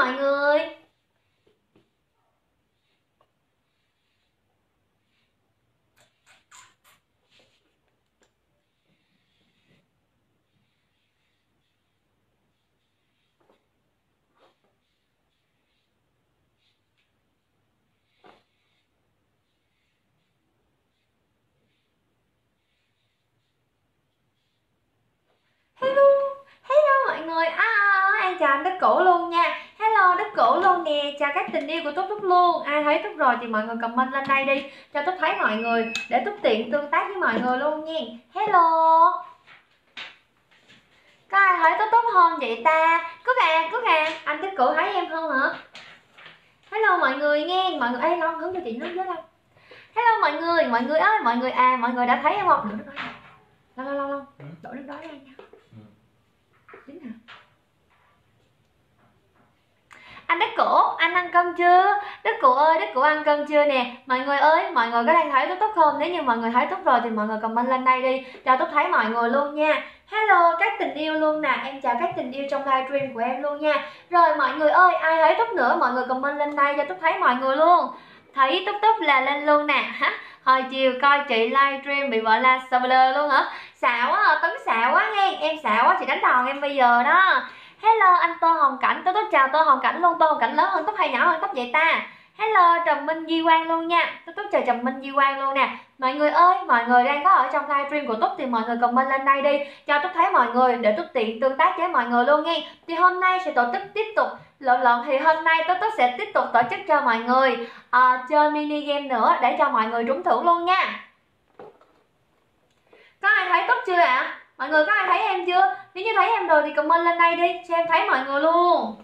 mọi người. Hello, hello mọi người. Em chào anh Đức Cũ luôn nha. Hello Đức Cũ luôn nè, chào các tình yêu của Túc Túc luôn. Ai thấy Túc rồi thì mọi người comment lên đây đi cho Túc thấy mọi người, để Túc tiện tương tác với mọi người luôn nha. Hello. Có ai thấy Túc Túc không vậy ta? Cúc à, anh Đức Cũ thấy em không hả? Hello mọi người nghe, mọi người ê Long hướng cho chị nước với Long. Hello mọi người ơi, mọi người đã thấy em không? Đổ nước đó. Long, đổ nước đó ra nha. Chính hả? Anh Đức Cũ, anh ăn cơm chưa? Đức Cũ ơi, Đức Cũ ăn cơm chưa nè? Mọi người ơi, mọi người có đang thấy Túc Túc không? Nếu như mọi người thấy Túc rồi thì mọi người comment lên đây đi cho Túc thấy mọi người luôn nha. Hello các tình yêu luôn nè, em chào các tình yêu trong livestream của em luôn nha. Rồi mọi người ơi, ai thấy Túc nữa mọi người comment lên đây cho Túc thấy mọi người luôn. Thấy Túc Túc là lên luôn nè. Hồi chiều coi chị livestream bị vợ la spoiler luôn hả? Xạo quá, Tấn xạo quá nghe, em xạo quá chị đánh đòn em bây giờ đó. Hello anh Tô Hồng Cảnh, Túc chào Tô Hồng Cảnh luôn. Tô Hồng Cảnh lớn hơn Túc hay nhỏ hơn Túc vậy ta? Hello Trầm Minh Di Quang luôn nha. Túc chào Trầm Minh Di Quang luôn nè. Mọi người ơi, mọi người đang có ở trong livestream của Túc thì mọi người comment lên đây đi cho Túc thấy mọi người, để Túc tiện tương tác với mọi người luôn nghe. Thì hôm nay sẽ tổ chức tiếp tục lộn thì hôm nay Túc sẽ tiếp tục tổ chức cho mọi người chơi mini game nữa để cho mọi người trúng thưởng luôn nha. Có ai thấy Túc chưa ạ? Mọi người có ai thấy em chưa? Nếu như thấy em rồi thì comment lên đây đi cho em thấy mọi người luôn.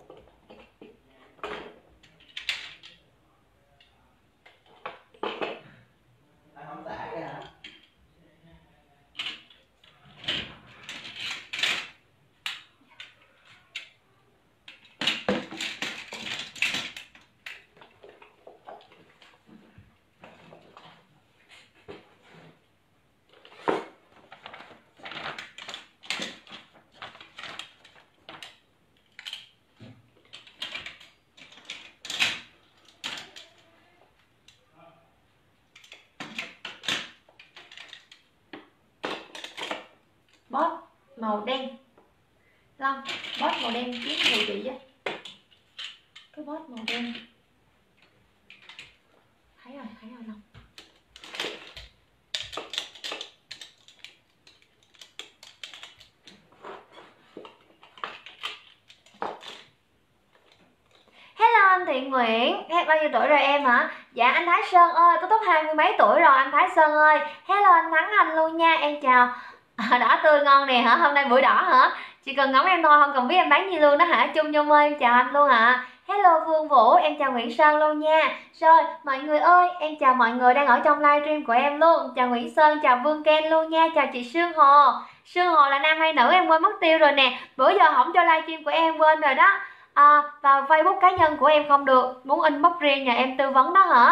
Boss màu đen Long, boss màu đen kiếm người chị chứ. Cái boss màu đen thấy rồi Long. Hello anh Thiện Nguyễn, bao nhiêu tuổi rồi em hả? Dạ anh Thái Sơn ơi, Túc 20 mấy tuổi rồi anh Thái Sơn ơi. Hello anh Thắng Anh luôn nha, em chào. Đỏ tươi ngon nè hả? Hôm nay bưởi đỏ hả? Chỉ cần ngắm em thôi, không cần biết em bán gì luôn đó hả? Chung Nhung ơi, em chào anh luôn ạ. Hello Phương Vũ, em chào Nguyễn Sơn luôn nha. Rồi, mọi người ơi, em chào mọi người đang ở trong livestream của em luôn. Chào Nguyễn Sơn, chào Vương Ken luôn nha, chào chị Sương Hồ. Sương Hồ là nam hay nữ em quên mất tiêu rồi nè. Bữa giờ không cho livestream của em quên rồi đó. Vào Facebook cá nhân của em không được, muốn inbox riêng nhà em tư vấn đó hả?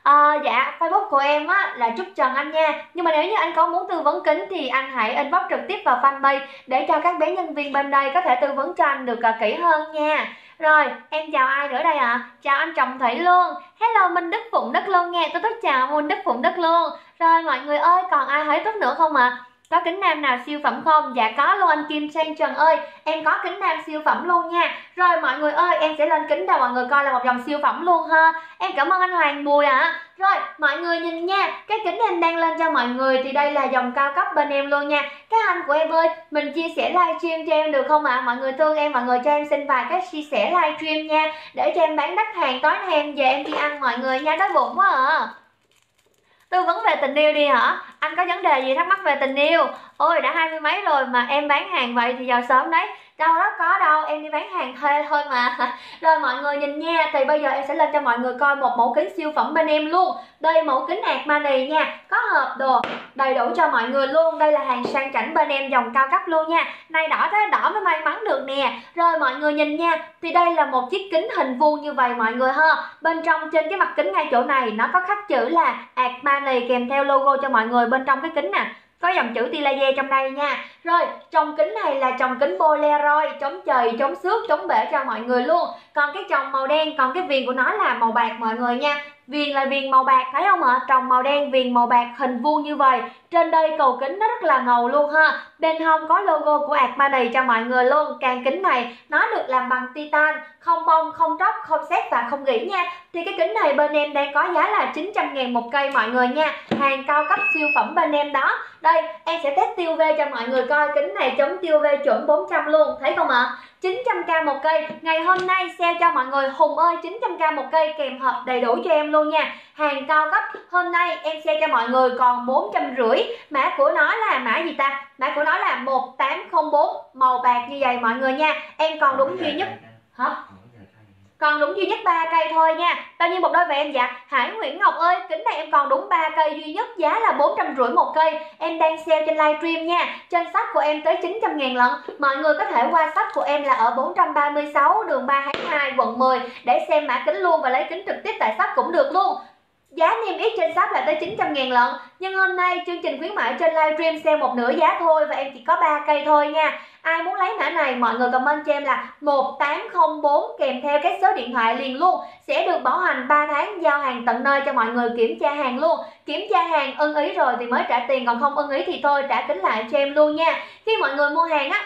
Dạ Facebook của em á là Trúc Trần anh nha. Nhưng mà nếu như anh có muốn tư vấn kính thì anh hãy inbox trực tiếp vào fanpage để cho các bé nhân viên bên đây có thể tư vấn cho anh được kỹ hơn nha. Rồi em chào ai nữa đây ạ? Chào anh Trọng Thủy luôn. Hello Minh Đức Phụng Đất luôn nha. Tôi chào Minh Đức Phụng Đất luôn. Rồi mọi người ơi, còn ai thấy tốt nữa không ạ? Có kính nam nào siêu phẩm không? Dạ có luôn anh Kim Sang Trần ơi. Em có kính nam siêu phẩm luôn nha. Rồi mọi người ơi, em sẽ lên kính cho mọi người coi là một dòng siêu phẩm luôn ha. Em cảm ơn anh Hoàng Bùi ạ. Rồi mọi người nhìn nha, cái kính em đang lên cho mọi người thì đây là dòng cao cấp bên em luôn nha. Các anh của em ơi, mình chia sẻ livestream cho em được không ạ? Mọi người thương em, mọi người cho em xin vài cái chia sẻ livestream nha, để cho em bán đắt hàng tối nay em về em đi ăn mọi người nha, đói bụng quá à. Tư vấn về tình yêu đi hả? Anh có vấn đề gì thắc mắc về tình yêu? Ôi đã 20 mấy rồi mà em bán hàng vậy thì giờ sớm đấy. Đâu đó có đâu, em đi bán hàng thuê thôi mà. Rồi mọi người nhìn nha, thì bây giờ em sẽ lên cho mọi người coi một mẫu kính siêu phẩm bên em luôn. Đây mẫu kính Armani nha, có hộp đồ đầy đủ cho mọi người luôn. Đây là hàng sang chảnh bên em, dòng cao cấp luôn nha. Này đỏ thế đỏ mới may mắn được nè. Rồi mọi người nhìn nha, thì đây là một chiếc kính hình vuông như vậy mọi người ha. Bên trong trên cái mặt kính ngay chỗ này nó có khắc chữ là Armani kèm theo logo cho mọi người bên trong cái kính nè. có dòng chữ tia laser trong đây nha. Rồi trồng kính này là trồng kính Polaroid, chống chày, chống xước, chống bể cho mọi người luôn. Còn cái trồng màu đen, còn cái viền của nó là màu bạc mọi người nha. Viền là viền màu bạc, thấy không ạ? Trồng màu đen, viền màu bạc, hình vuông như vậy. Trên đây cầu kính nó rất là ngầu luôn ha. Bên hông có logo của Armani cho mọi người luôn. Càng kính này nó được làm bằng titan, không bong, không tróc, không sét và không gỉ nha. Thì cái kính này bên em đang có giá là 900.000 một cây mọi người nha. Hàng cao cấp siêu phẩm bên em đó. Đây em sẽ test tiêu UV cho mọi người coi. Kính này chống tiêu UV chuẩn 400 luôn, thấy không ạ? 900k một cây. Ngày hôm nay sale cho mọi người Hùng ơi 900k một cây kèm hộp đầy đủ cho em luôn nha. Hàng cao cấp. Hôm nay em sale cho mọi người còn 450. Mã của nó là mã gì ta? Mã của nó là 1804, màu bạc như vậy mọi người nha. Em còn đúng duy nhất hả? Còn đúng duy nhất 3 cây thôi nha. Bao nhiêu một đôi vậy em? Dạ Hải Nguyễn Ngọc ơi, kính này em còn đúng 3 cây duy nhất, giá là 450 một cây. Em đang sale trên livestream nha. Trên shop của em tới 900.000 lận. Mọi người có thể qua shop của em là ở 436 đường 3 tháng 2 quận 10 để xem mã kính luôn và lấy kính trực tiếp tại shop cũng được luôn. Giá niêm yết trên shop là tới 900.000 lận. Nhưng hôm nay chương trình khuyến mãi trên livestream sale một nửa giá thôi và em chỉ có 3 cây thôi nha. Ai muốn lấy mã này mọi người comment cho em là 1804 kèm theo cái số điện thoại liền luôn. Sẽ được bảo hành 3 tháng, giao hàng tận nơi cho mọi người kiểm tra hàng luôn. Kiểm tra hàng ưng ý rồi thì mới trả tiền, còn không ưng ý thì thôi trả kính lại cho em luôn nha. Khi mọi người mua hàng á,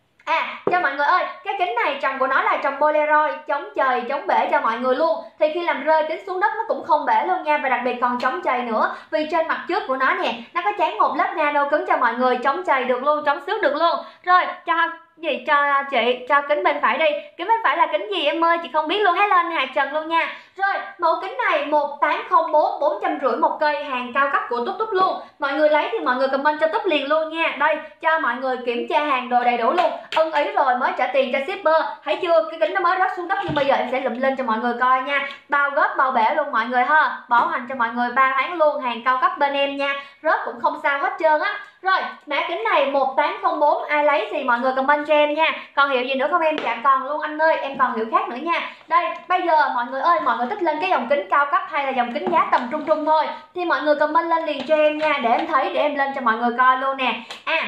cho mọi người ơi, cái kính này trồng của nó là trồng Polaroid, chống chày, chống bể cho mọi người luôn. Thì khi làm rơi kính xuống đất nó cũng không bể luôn nha. Và đặc biệt còn chống chày nữa. Vì trên mặt trước của nó nè, nó có tráng một lớp nano cứng cho mọi người, chống chày được luôn, chống xước được luôn. Rồi, cho gì cho chị, cho kính bên phải đi. Kính bên phải là kính gì em ơi? Chị không biết luôn, hãy lên Hà Trần luôn nha. Rồi, mẫu kính này 1804, 450 một cây, hàng cao cấp của Túc Túc luôn. Mọi người lấy thì mọi người comment cho Túc liền luôn nha. Đây, cho mọi người kiểm tra hàng đồ đầy đủ luôn. Ưng ý rồi mới trả tiền cho shipper. Thấy chưa? Cái kính nó mới rớt xuống đất nhưng bây giờ em sẽ lụm lên cho mọi người coi nha. Bao góp bao bể luôn mọi người ha. Bảo hành cho mọi người 3 tháng luôn, hàng cao cấp bên em nha. Rớt cũng không sao hết trơn á. Rồi, mã kính này 1804, ai lấy thì mọi người comment cho em nha. Còn hiệu gì nữa không em? Dạ còn luôn anh ơi, em còn hiệu khác nữa nha. Đây, bây giờ mọi người ơi, mọi người thích lên cái dòng kính cao cấp hay là dòng kính giá tầm trung trung thôi thì mọi người comment lên liền cho em nha, để em thấy, để em lên cho mọi người coi luôn nè.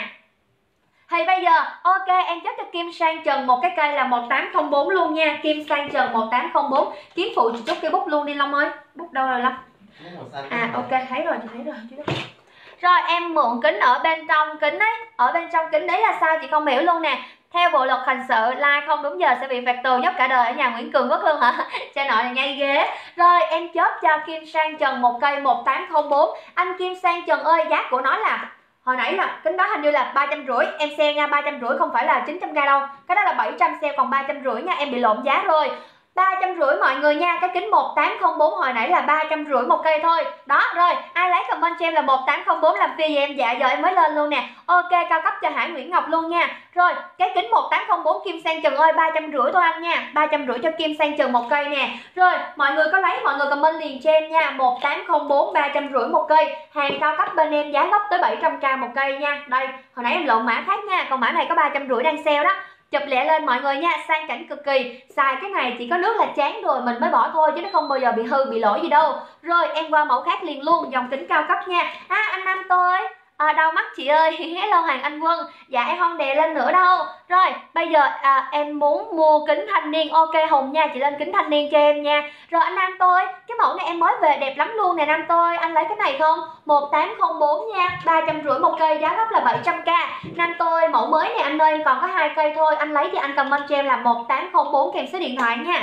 Thì bây giờ, ok, em chốt cho Kim Sang Trần một cái cây là 1804 luôn nha. Kim Sang Trần 1804. Kiếm phụ chị chốt cây bút luôn đi Long ơi. Bút đâu rồi Long? Ok, thấy rồi, chị thấy rồi. Rồi em mượn kính ở bên trong kính ấy. Ở bên trong kính đấy là sao chị không hiểu luôn nè. Theo bộ luật hình sự, like không đúng giờ sẽ bị phạt tù nhốt cả đời ở nhà Nguyễn Cường Quốc luôn hả? Cha nội này ngay ghế. Rồi em chốt cho Kim Sang Trần một cây 1804. Anh Kim Sang Trần ơi, giá của nó là hồi nãy là kính đó hình như là 350, em sale nha, 350 không phải là 900k đâu. Cái đó là 700 sale còn 350 nha, em bị lộn giá rồi. 350 mọi người nha, cái kính 1804 hồi nãy là 350 một cây thôi. Đó, rồi, ai lấy comment cho em là 1804 làm phi vậy em? Dạ giờ em mới lên luôn nè. Ok, cao cấp cho Hải Nguyễn Ngọc luôn nha. Rồi, cái kính 1804 Kim Sang Trần ơi, 350 thôi anh nha. 350 cho Kim Sang Trần một cây nè. Rồi, mọi người có lấy mọi người comment liền cho em nha. 1804 350 một cây. Hàng cao cấp bên em giá gốc tới 700k một cây nha. Đây, hồi nãy em lộn mã khác nha, còn mã này có 350 đang sale đó. Chụp lẹ lên mọi người nha, sang chảnh cực kỳ. Xài cái này chỉ có nước là chán rồi mình mới bỏ thôi chứ nó không bao giờ bị hư, bị lỗi gì đâu. Rồi em qua mẫu khác liền luôn, dòng kính cao cấp nha. Anh Nam tôi đau mắt chị ơi. Hello Hoàng Anh Quân. Dạ em không đè lên nữa đâu. Rồi bây giờ em muốn mua kính thanh niên. Ok Hùng nha, chị lên kính thanh niên cho em nha. Rồi anh Nam tôi, cái mẫu này em mới về đẹp lắm luôn nè Nam tôi. Anh lấy cái này không? 1804 nha, 350 một cây, giá gốc là 700k. Nam tôi mẫu mới này anh ơi, em còn có 2 cây thôi. Anh lấy thì anh comment cho em là 1804 kèm số điện thoại nha.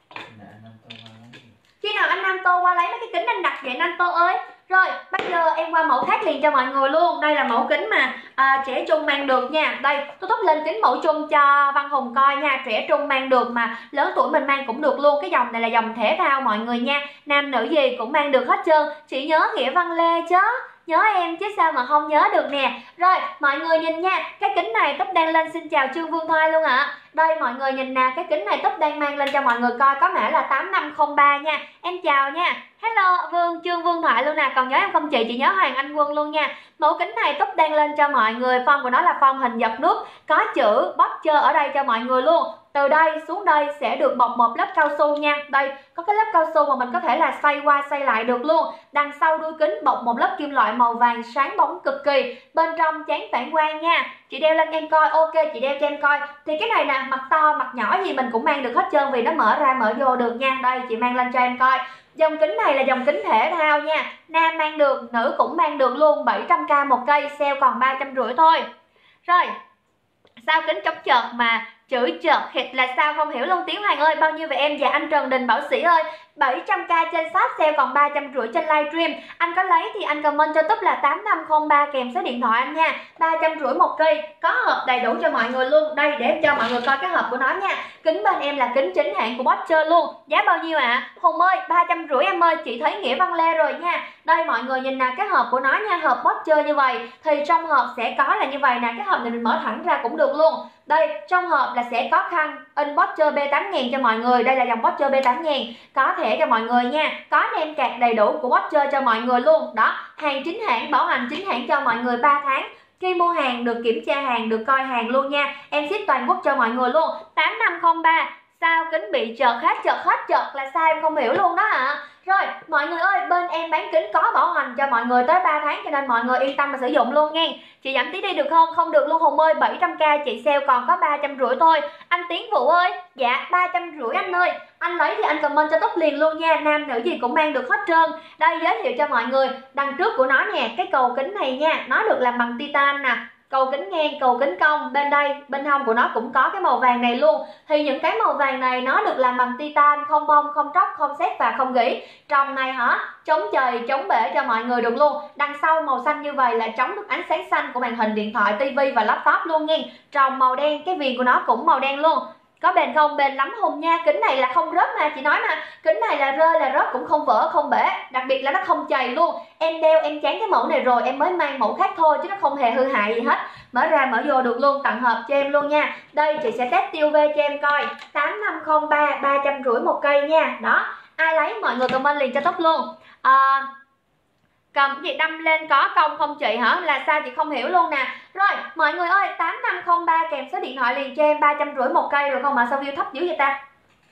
Khi nào anh Nam Tô qua lấy mấy cái kính anh đặt vậy Nam Tô ơi. Rồi bây giờ em qua mẫu khác liền cho mọi người luôn. Đây là mẫu kính mà trẻ trung mang được nha. Đây tôi tóc lên kính mẫu chung cho Văn Hùng coi nha. Trẻ trung mang được mà lớn tuổi mình mang cũng được luôn. Cái dòng này là dòng thể thao mọi người nha. Nam nữ gì cũng mang được hết trơn. Chỉ nhớ Nghĩa Văn Lê chứ, nhớ em chứ sao mà không nhớ được nè. Rồi mọi người nhìn nha, cái kính này Tóc đang lên xin chào Trương Vương Thoai luôn ạ. Đây mọi người nhìn nè, cái kính này Túp đang mang lên cho mọi người coi, có mã là 8503 nha. Em chào nha. Hello Vương, Trương Vương Thoại luôn nè, còn nhớ em không chị nhớ Hoàng Anh Quân luôn nha. Mẫu kính này Túp đang lên cho mọi người, form của nó là form hình giọt nước, có chữ Boxer ở đây cho mọi người luôn. Từ đây xuống đây sẽ được bọc một lớp cao su nha. Đây có cái lớp cao su mà mình có thể là xoay qua xoay lại được luôn. Đằng sau đuôi kính bọc một lớp kim loại màu vàng sáng bóng cực kỳ. Bên trong chán phản quang nha. Chị đeo lên em coi, ok chị đeo cho em coi. Thì cái này nè, mặt to mặt nhỏ gì mình cũng mang được hết trơn vì nó mở ra mở vô được nha. Đây chị mang lên cho em coi. Dòng kính này là dòng kính thể thao nha. Nam mang được, nữ cũng mang được luôn. 700k một cây, sale còn 350 thôi. Rồi, sao kính chống chợt mà chữ chợt thịt là sao không hiểu luôn. Tiến Hoàng ơi, bao nhiêu về em? Và anh Trần Đình Bảo Sĩ ơi, 700k trên shop, sale còn 350 trên livestream. Anh có lấy thì anh comment cho Túp là 8503 kèm số điện thoại anh nha. 350 một cây, có hộp đầy đủ cho mọi người luôn. Đây để em cho mọi người coi cái hộp của nó nha. Kính bên em là kính chính hãng của Boxer luôn. Giá bao nhiêu ạ? Hùng ơi, 350 em ơi, chị thấy nghĩa Văn Lê rồi nha. Đây mọi người nhìn nè, cái hộp của nó nha, hộp Boxer như vậy. Thì trong hộp sẽ có là như vậy nè, cái hộp này mình mở thẳng ra cũng được luôn. Đây, trong hộp là sẽ có khăn in Boxer B8000 cho mọi người. Đây là dòng Boxer B8000, có thẻ cho mọi người nha. Có nem cạc đầy đủ của Boxer cho mọi người luôn. Đó, hàng chính hãng, bảo hành chính hãng cho mọi người 3 tháng. Khi mua hàng được kiểm tra hàng, được coi hàng luôn nha. Em ship toàn quốc cho mọi người luôn. 8503. Sao kính bị chợt là sao em không hiểu luôn đó hả? Rồi mọi người ơi, bên em bán kính có bảo hành cho mọi người tới 3 tháng cho nên mọi người yên tâm mà sử dụng luôn nha. Chị giảm tí đi được không? Không được luôn Hùng ơi, 700k chị sale còn có 350 thôi. Anh Tiến Vũ ơi, dạ 350 anh ơi. Anh lấy thì anh comment cho Túp liền luôn nha, nam nữ gì cũng mang được hết trơn. Đây giới thiệu cho mọi người, đằng trước của nó nè, cái cầu kính này nha, nó được làm bằng titan nè. Cầu kính ngang, cầu kính cong, bên đây, bên hông của nó cũng có cái màu vàng này luôn. Thì những cái màu vàng này nó được làm bằng titan, không bong, không tróc, không sét và không gỉ. Tròng này hả, chống trời, chống bể cho mọi người được luôn. Đằng sau màu xanh như vậy là chống được ánh sáng xanh của màn hình điện thoại, tivi và laptop luôn nha. Tròng màu đen, cái viền của nó cũng màu đen luôn. Có bền không? Bền lắm Hùng nha. Kính này là không rớt mà chị nói mà. Kính này là rơi là rớt cũng không vỡ không bể. Đặc biệt là nó không chày luôn. Em đeo em chán cái mẫu này rồi, em mới mang mẫu khác thôi chứ nó không hề hư hại gì hết. Mở ra mở vô được luôn, tặng hộp cho em luôn nha. Đây chị sẽ test tiêu V cho em coi. 8503, 350 một cây nha. Đó, ai lấy mọi người comment liền cho Túp luôn. Cầm cái gì đâm lên có công không chị hả? Là sao chị không hiểu luôn nè. Rồi mọi người ơi, 8503 kèm số điện thoại liền cho em, 350 một cây rồi không mà sao view thấp dữ vậy ta?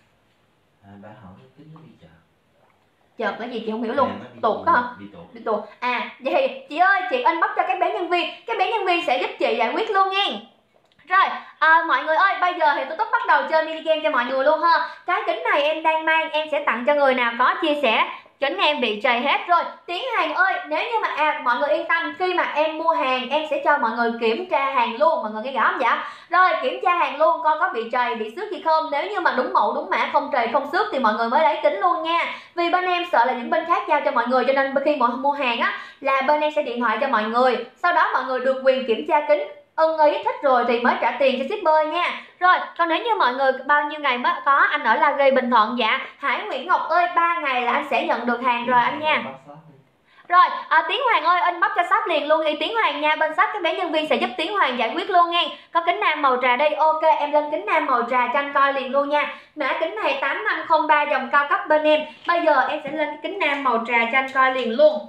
Bà hỏi kính nó bị chợt. Chợt cái gì chị không hiểu luôn. Tuột đó hả? Bị tuột. À vậy chị ơi, chị inbox cho các bé nhân viên, các bé nhân viên sẽ giúp chị giải quyết luôn nha. Rồi, mọi người ơi, bây giờ thì tôi Túp bắt đầu chơi mini game cho mọi người luôn ha. Cái kính này em đang mang, em sẽ tặng cho người nào có chia sẻ. Kính em bị trầy hết rồi. Tiến Hàng ơi, nếu như mà mọi người yên tâm, khi mà em mua hàng em sẽ cho mọi người kiểm tra hàng luôn. Mọi người nghe rõ không vậy? Rồi kiểm tra hàng luôn, coi có bị trầy, bị xước gì không. Nếu như mà đúng mẫu đúng mã, không trầy không xước thì mọi người mới lấy kính luôn nha. Vì bên em sợ là những bên khác giao cho mọi người, cho nên khi mọi người mua hàng á là bên em sẽ điện thoại cho mọi người. Sau đó mọi người được quyền kiểm tra kính, ưng ý thích rồi thì mới trả tiền cho shipper nha. Rồi còn nếu như mọi người bao nhiêu ngày mới có, anh ở La Ghi Bình Thuận, dạ Hải Nguyễn Ngọc ơi 3 ngày là anh sẽ nhận được hàng rồi anh nha. Rồi Tiến Hoàng ơi, inbox cho shop liền luôn, Tiến Hoàng nha. Bên shop các bé nhân viên sẽ giúp Tiến Hoàng giải quyết luôn nha. Có kính nam màu trà đây, ok em lên kính nam màu trà cho anh coi liền luôn nha. Mã kính này 8503 dòng cao cấp bên em. Bây giờ em sẽ lên kính nam màu trà cho anh coi liền luôn.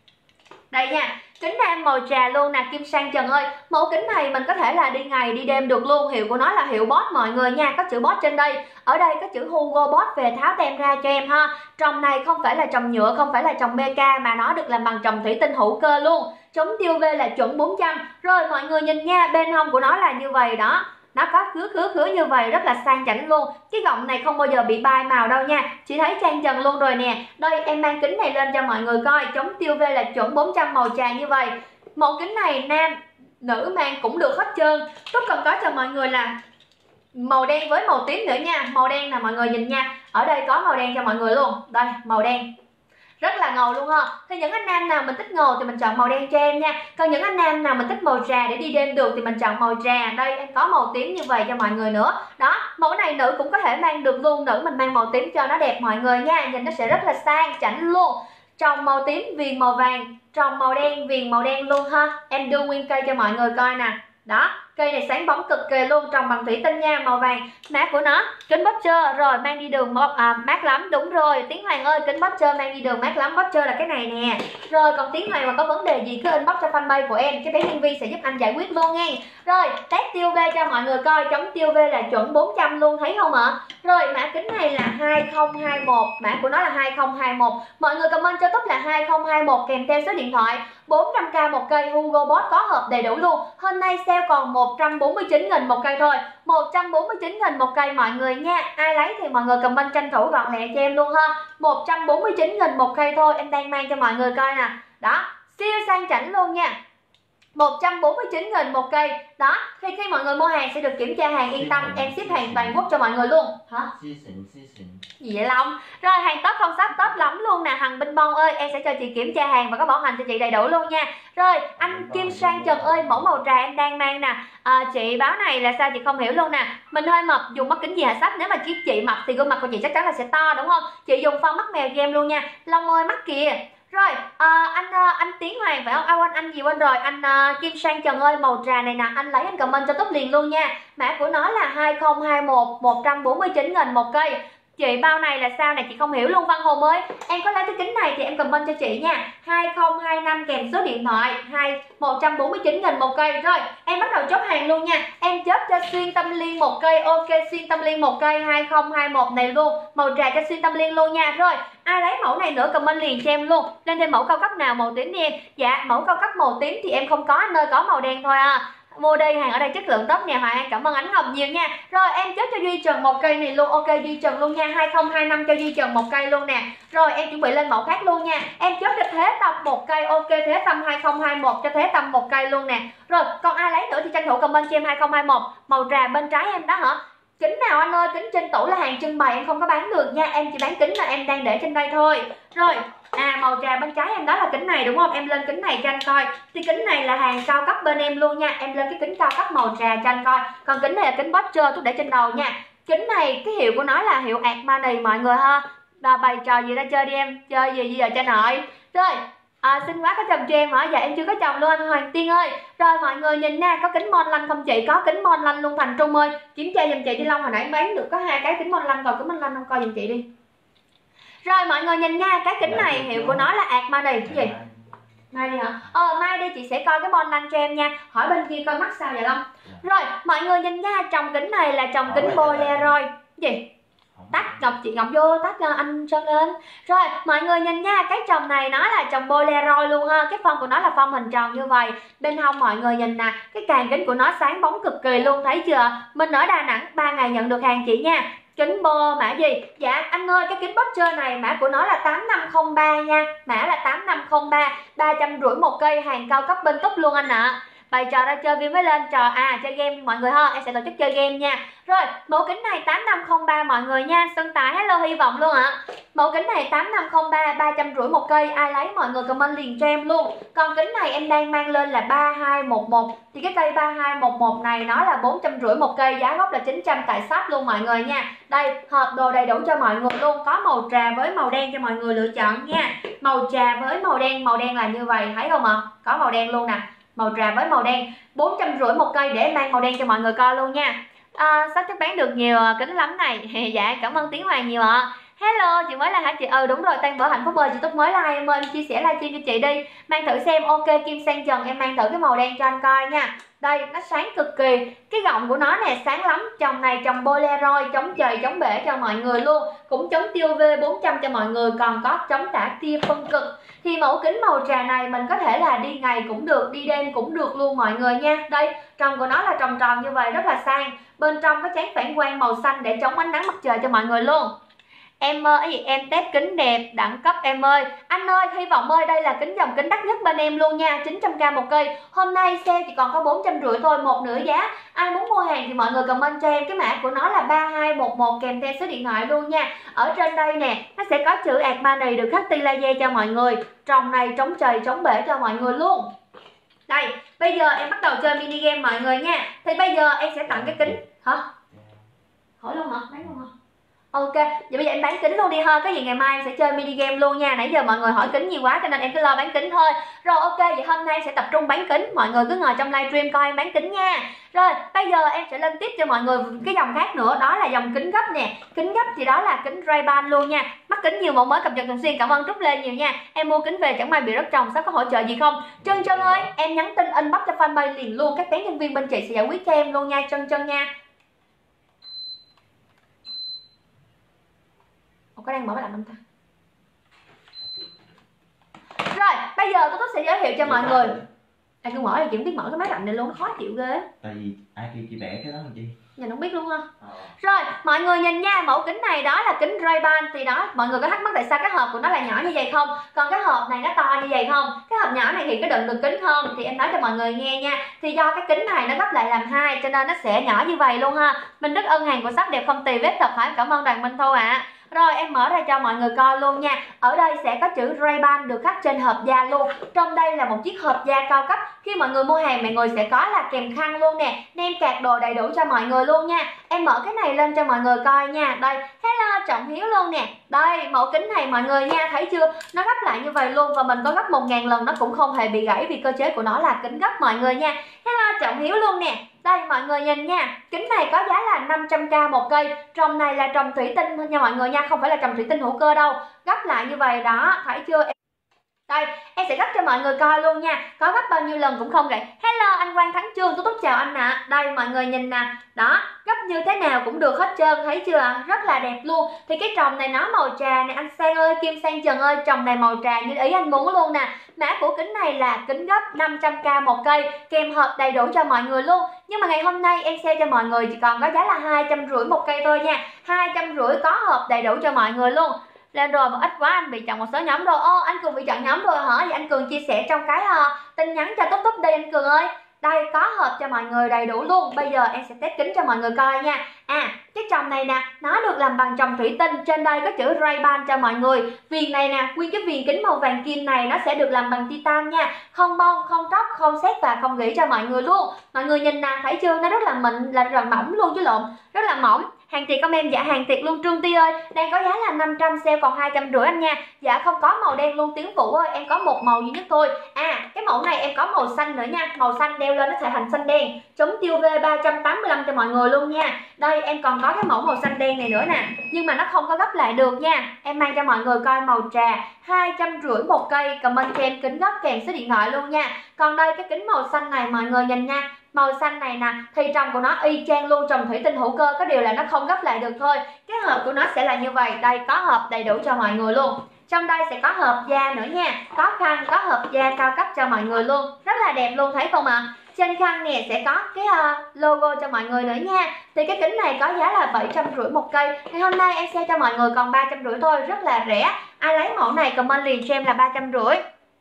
Đây nha, kính nam màu trà luôn nè Kim Sang Trần ơi. Mẫu kính này mình có thể là đi ngày đi đêm được luôn. Hiệu của nó là hiệu Boss mọi người nha, có chữ Boss trên đây. Ở đây có chữ Hugo Boss, về tháo tem ra cho em ha. Trồng này không phải là trồng nhựa, không phải là trồng BK mà nó được làm bằng trồng thủy tinh hữu cơ luôn. Chống tiêu V là chuẩn 400. Rồi mọi người nhìn nha, bên hông của nó là như vậy đó. Nó có khứa như vậy, rất là sang chảnh luôn. Cái gọng này không bao giờ bị bay màu đâu nha. Chị thấy trang trần luôn rồi nè. Đây em mang kính này lên cho mọi người coi. Chống tiêu V là chuẩn 400 màu trà như vậy. Mẫu kính này nam nữ mang cũng được hết trơn. Túp còn có cho mọi người là màu đen với màu tím nữa nha. Màu đen nè mọi người nhìn nha. Ở đây có màu đen cho mọi người luôn. Đây màu đen rất là ngầu luôn ha. Thì những anh nam nào mình thích ngầu thì mình chọn màu đen cho em nha. Còn những anh nam nào mình thích màu trà để đi đêm được thì mình chọn màu trà. Đây em có màu tím như vậy cho mọi người nữa. Đó, mẫu này nữ cũng có thể mang được luôn. Nữ mình mang màu tím cho nó đẹp mọi người nha. Nhìn nó sẽ rất là sang chảnh luôn. Trồng màu tím, viền màu vàng, trồng màu đen, viền màu đen luôn ha. Em đưa nguyên cây cho mọi người coi nè. Đó, Cây này sáng bóng cực kỳ luôn, trồng bằng thủy tinh nha, màu vàng. Mã của nó kính Boxer rồi, mang đi đường mát lắm. Đúng rồi Tiến Hoàng ơi, kính Boxer mang đi đường mát lắm. Boxer là cái này nè. Rồi còn Tiến Hoàng mà có vấn đề gì cứ inbox cho fanpage của em, cái bé Nhân Vi sẽ giúp anh giải quyết luôn nha. Rồi test tiêu UV cho mọi người coi, chống tiêu UV là chuẩn 400 luôn, thấy không ạ? Rồi mã kính này là 2021, mã của nó là 2021. Mọi người comment cho Túc là 2021 kèm theo số điện thoại. 400k một cây, Hugo Boss có hộp đầy đủ luôn. Hôm nay sale còn 149.000 một cây thôi, 149.000 một cây mọi người nha. Ai lấy thì mọi người comment tranh thủ gọn lẹ cho em luôn ha. 149.000 một cây thôi, em đang mang cho mọi người coi nè. Đó, siêu sang chảnh luôn nha. 149.000 một cây. Đó, khi mọi người mua hàng sẽ được kiểm tra hàng, yên tâm, em ship hàng toàn quốc cho mọi người luôn. Hả? Gì vậy Long? Rồi hàng top không shop top lắm luôn nè. Hằng Binh Bông ơi, em sẽ cho chị kiểm tra hàng và có bảo hành cho chị đầy đủ luôn nha. Rồi anh Kim Sang Trần ơi, mẫu màu trà em đang mang nè. Chị báo này là sao chị không hiểu luôn nè. Mình hơi mập, dùng mắt kính gì hả sách? Nếu mà chị mập thì gương mặt của chị chắc chắn là sẽ to đúng không? Chị dùng phông mắt mèo cho em luôn nha. Long ơi mắt kìa. Rồi anh Tiến Hoàng phải không? Anh gì quên rồi. Anh Kim Sang Trần ơi, màu trà này nè, anh lấy anh comment cho Túc liền luôn nha. Mã của nó là 2021, 149.000 một cây. Chị bao này là sao này chị không hiểu luôn. Văn Hồng ơi, em có lấy cái kính này thì em comment cho chị nha. 2025 kèm số điện thoại 149.000 một cây. Rồi em bắt đầu chốt hàng luôn nha. Em chốt cho Xuyên Tâm Liên một cây. Ok, Xuyên Tâm Liên một cây 2021 này luôn, màu trà cho Xuyên Tâm Liên luôn nha. Rồi ai lấy mẫu này nữa comment liền cho em luôn. Lên thêm mẫu cao cấp nào màu tím đi em. Dạ mẫu cao cấp màu tím thì em không có, nơi có màu đen thôi à. Mua đây, hàng ở đây chất lượng tốt nè Hoàng An, cảm ơn Ánh Ngọc nhiều nha. Rồi em chốt cho Duy Trần một cây này luôn. Ok Duy Trần luôn nha, 2025 cho Duy Trần một cây luôn nè. Rồi em chuẩn bị lên mẫu khác luôn nha. Em chốt cho Thế Tâm một cây. Ok Thế Tâm 2021 cho Thế Tâm một cây luôn nè. Rồi còn ai lấy nữa thì tranh thủ comment cho em 2021 màu trà bên trái em đó hả? Kính nào anh ơi? Kính trên tủ là hàng trưng bày, em không có bán được nha. Em chỉ bán kính là em đang để trên đây thôi. Rồi màu trà bên trái em đó là kính này đúng không? Em lên kính này cho anh coi. Thì kính này là hàng cao cấp bên em luôn nha. Em lên cái kính cao cấp màu trà cho anh coi. Còn kính này là kính Boxer, tôi để trên đầu nha. Kính này cái hiệu của nó là hiệu Armani mọi người ha. Bày trò gì ra chơi đi em. Chơi gì giờ cho nội. Rồi xinh quá, có chồng cho em hả? Dạ em chưa có chồng luôn anh Hoàng Tiên ơi. Rồi mọi người nhìn nha, có kính mon lanh không chị? Có kính mon lanh luôn Thành Trung ơi. Kiểm tra giùm chị đi Long, hồi nãy bán được có 2 cái kính mon lanh rồi, kính mon lanh không coi giùm chị đi. Rồi mọi người nhìn nha, cái kính này hiệu của nó là Armani. Cái gì? Mai đi hả? Mai đi chị sẽ coi cái bon lanh cho em nha. Hỏi bên kia coi mắt sao vậy Long. Rồi mọi người nhìn nha, trồng kính này là trồng kính Polaroid. Cái gì? Tắt Ngọc, chị Ngọc vô tắt anh Sơn lên. Rồi mọi người nhìn nha, cái chồng này nó là chồng Polaroid luôn ha. Cái phông của nó là phông hình tròn như vậy. Bên hông mọi người nhìn nè, cái càng kính của nó sáng bóng cực kỳ luôn, thấy chưa? Mình ở Đà Nẵng 3 ngày nhận được hàng chị nha. Kính Bo mã gì? Dạ anh ơi, cái kính Boxer này mã của nó là 8503 nha. Mã là 8503, 350 một cây, hàng cao cấp bên Túc luôn anh ạ. Bày trò ra chơi viên mới lên trò chơi game mọi người ha, em sẽ tổ chức chơi game nha. Rồi mẫu kính này 8503 mọi người nha. Sơn Tài hello Hy vọng luôn ạ. Mẫu kính này 8503, 350 một cây, ai lấy mọi người comment liền cho em luôn. Còn kính này em đang mang lên là 3211. Thì cái cây 3211 này nó là 450 một cây, giá gốc là 900 tại shop luôn mọi người nha. Đây hộp đồ đầy đủ cho mọi người luôn, có màu trà với màu đen cho mọi người lựa chọn nha. Màu trà với màu đen là như vậy, thấy không ạ? Có màu đen luôn nè. Màu trà với màu đen 450 một cây, để em mang màu đen cho mọi người coi luôn nha. Sắp chắc bán được nhiều kính lắm này. Dạ cảm ơn Tiến Hoàng nhiều ạ. Hello chị mới like hả chị? Đúng rồi, Tan Vỡ Hạnh Phúc ơi, chị Túc mới like em ơi, em chia sẻ livestream cho chị đi, mang thử xem. Ok Kim Sang Trần em mang thử cái màu đen cho anh coi nha. Đây nó sáng cực kỳ, cái gọng của nó nè sáng lắm. Chồng này chồng Polaroid, chống trời chống bể cho mọi người luôn, cũng chống tiêu UV 400 cho mọi người, còn có chống tả tia phân cực. Thì mẫu kính màu trà này mình có thể là đi ngày cũng được, đi đêm cũng được luôn mọi người nha. Đây trồng của nó là tròn tròn như vậy, rất là sang. Bên trong có chán phản quang màu xanh để chống ánh nắng mặt trời cho mọi người luôn. Em ơi, em test kính đẹp đẳng cấp em ơi. Anh ơi, Hy vọng ơi, đây là kính dòng kính đắt nhất bên em luôn nha, 900k một cây. Hôm nay sale chỉ còn có 450 thôi, một nửa giá. Ai muốn mua hàng thì mọi người comment cho em, cái mã của nó là 3211 kèm theo số điện thoại luôn nha. Ở trên đây nè, nó sẽ có chữ Armani được khắc ti laser cho mọi người. Trồng này chống trời chống bể cho mọi người luôn. Đây, bây giờ em bắt đầu chơi mini game mọi người nha. Thì bây giờ em sẽ tặng cái kính hả? Hỏi luôn hả? Bán luôn hả? Ok, vậy bây giờ em bán kính luôn đi ha. Cái gì ngày mai em sẽ chơi mini game luôn nha. Nãy giờ mọi người hỏi kính nhiều quá cho nên em cứ lo bán kính thôi. Rồi ok, vậy hôm nay em sẽ tập trung bán kính. Mọi người cứ ngồi trong livestream coi em bán kính nha. Rồi, bây giờ em sẽ lên tiếp cho mọi người cái dòng khác nữa, đó là dòng kính gấp nè. Kính gấp thì đó là kính Ray-Ban luôn nha. Mắt kính nhiều mẫu mới cập nhật thường xuyên. Cảm ơn Trúc Lê nhiều nha. Em mua kính về chẳng may bị rớt trồng, sắp có hỗ trợ gì không? Trân Trân ơi, em nhắn tin inbox cho fanpage liền luôn. Các bé nhân viên bên chị sẽ giải quyết cho em luôn nha Trân Trân nha. Có đang mở máy lạnh không ta? Rồi, bây giờ tôi sẽ giới thiệu cho mọi người. Anh cứ mở thì chị không biết mở cái máy lạnh này luôn, nó khó chịu ghê. Tại vì ai kêu chị vẽ cái đó làm chi? Nhìn không biết luôn ha. Rồi, mọi người nhìn nha, mẫu kính này đó là kính Ray-Ban. Thì đó, mọi người có thắc mắc tại sao cái hộp của nó lại nhỏ như vậy không? Còn cái hộp này nó to như vậy không? Cái hộp nhỏ này thì có đựng được kính không? Thì em nói cho mọi người nghe nha. Thì do cái kính này nó gấp lại làm hai cho nên nó sẽ nhỏ như vậy luôn ha. Mình rất ân hàng của shop đẹp không tì vết thật hả? Cảm ơn Đoàn Minh Thu ạ. Rồi em mở ra cho mọi người coi luôn nha. Ở đây sẽ có chữ Ray-Ban được khắc trên hộp da luôn. Trong đây là một chiếc hộp da cao cấp. Khi mọi người mua hàng mọi người sẽ có là kèm khăn luôn nè, nem cạc đồ đầy đủ cho mọi người luôn nha. Em mở cái này lên cho mọi người coi nha. Đây, hello Trọng Hiếu luôn nè. Đây, mẫu kính này mọi người nha, thấy chưa? Nó gấp lại như vậy luôn và mình có gấp 1000 lần nó cũng không hề bị gãy vì cơ chế của nó là kính gấp mọi người nha. Hello Trọng Hiếu luôn nè. Đây mọi người nhìn nha, kính này có giá là 500k một cây. Trồng này là trồng thủy tinh nha mọi người nha, không phải là trồng thủy tinh hữu cơ đâu. Gấp lại như vậy đó, thấy chưa? Đây, em sẽ gấp cho mọi người coi luôn nha. Có gấp bao nhiêu lần cũng không gãy. Hello anh Quang Thắng Trương, tôi chào anh ạ. Đây mọi người nhìn nè. Đó, gấp như thế nào cũng được hết trơn, thấy chưa ạ? Rất là đẹp luôn. Thì cái trồng này nó màu trà nè anh Sang ơi, Kim Sang Trần ơi, trồng này màu trà như ý anh muốn luôn nè. Mã của kính này là kính gấp 500k một cây, kèm hộp đầy đủ cho mọi người luôn. Nhưng mà ngày hôm nay em sale cho mọi người chỉ còn có giá là 250 một cây thôi nha. 250 có hộp đầy đủ cho mọi người luôn. Lên rồi mà ít quá anh bị chặn một số nhóm rồi. Ô anh Cường bị chặn nhóm rồi hả? Vậy anh Cường chia sẻ trong cái tin nhắn cho tốt đi anh Cường ơi. Đây có hộp cho mọi người đầy đủ luôn. Bây giờ em sẽ test kính cho mọi người coi nha. Cái tròng này nè, nó được làm bằng tròng thủy tinh. Trên đây có chữ Ray-Ban cho mọi người. Viền này nè, nguyên cái viền kính màu vàng kim này nó sẽ được làm bằng titan nha. Không bong, không tróc, không sét và không rỉ cho mọi người luôn. Mọi người nhìn nè, thấy chưa? Nó rất là mịn, là rất mỏng luôn chứ lộn. Rất là mỏng. Hàng thiệt comment dạ hàng thiệt luôn Trương Ti ơi. Đang có giá là 500 sale còn 250 anh nha. Dạ không có màu đen luôn Tiến Vũ ơi, em có một màu duy nhất thôi. Cái mẫu này em có màu xanh nữa nha. Màu xanh đeo lên nó sẽ thành xanh đen. Chống tiêu UV 385 cho mọi người luôn nha. Đây em còn có cái mẫu màu xanh đen này nữa nè. Nhưng mà nó không có gấp lại được nha. Em mang cho mọi người coi màu trà 250 một cây. Comment cho em kính gấp kèm số điện thoại luôn nha. Còn đây cái kính màu xanh này mọi người nhìn nha. Màu xanh này nè, thì trồng của nó y chang luôn, trồng thủy tinh hữu cơ, có điều là nó không gấp lại được thôi. Cái hộp của nó sẽ là như vậy. Đây có hộp đầy đủ cho mọi người luôn. Trong đây sẽ có hộp da nữa nha. Có khăn, có hộp da cao cấp cho mọi người luôn. Rất là đẹp luôn, thấy không ạ? Trên khăn nè sẽ có cái logo cho mọi người nữa nha. Thì cái kính này có giá là 750 một cây. Thì hôm nay em sẽ cho mọi người còn 350 thôi, rất là rẻ. Ai lấy mẫu này comment liền cho em là 350.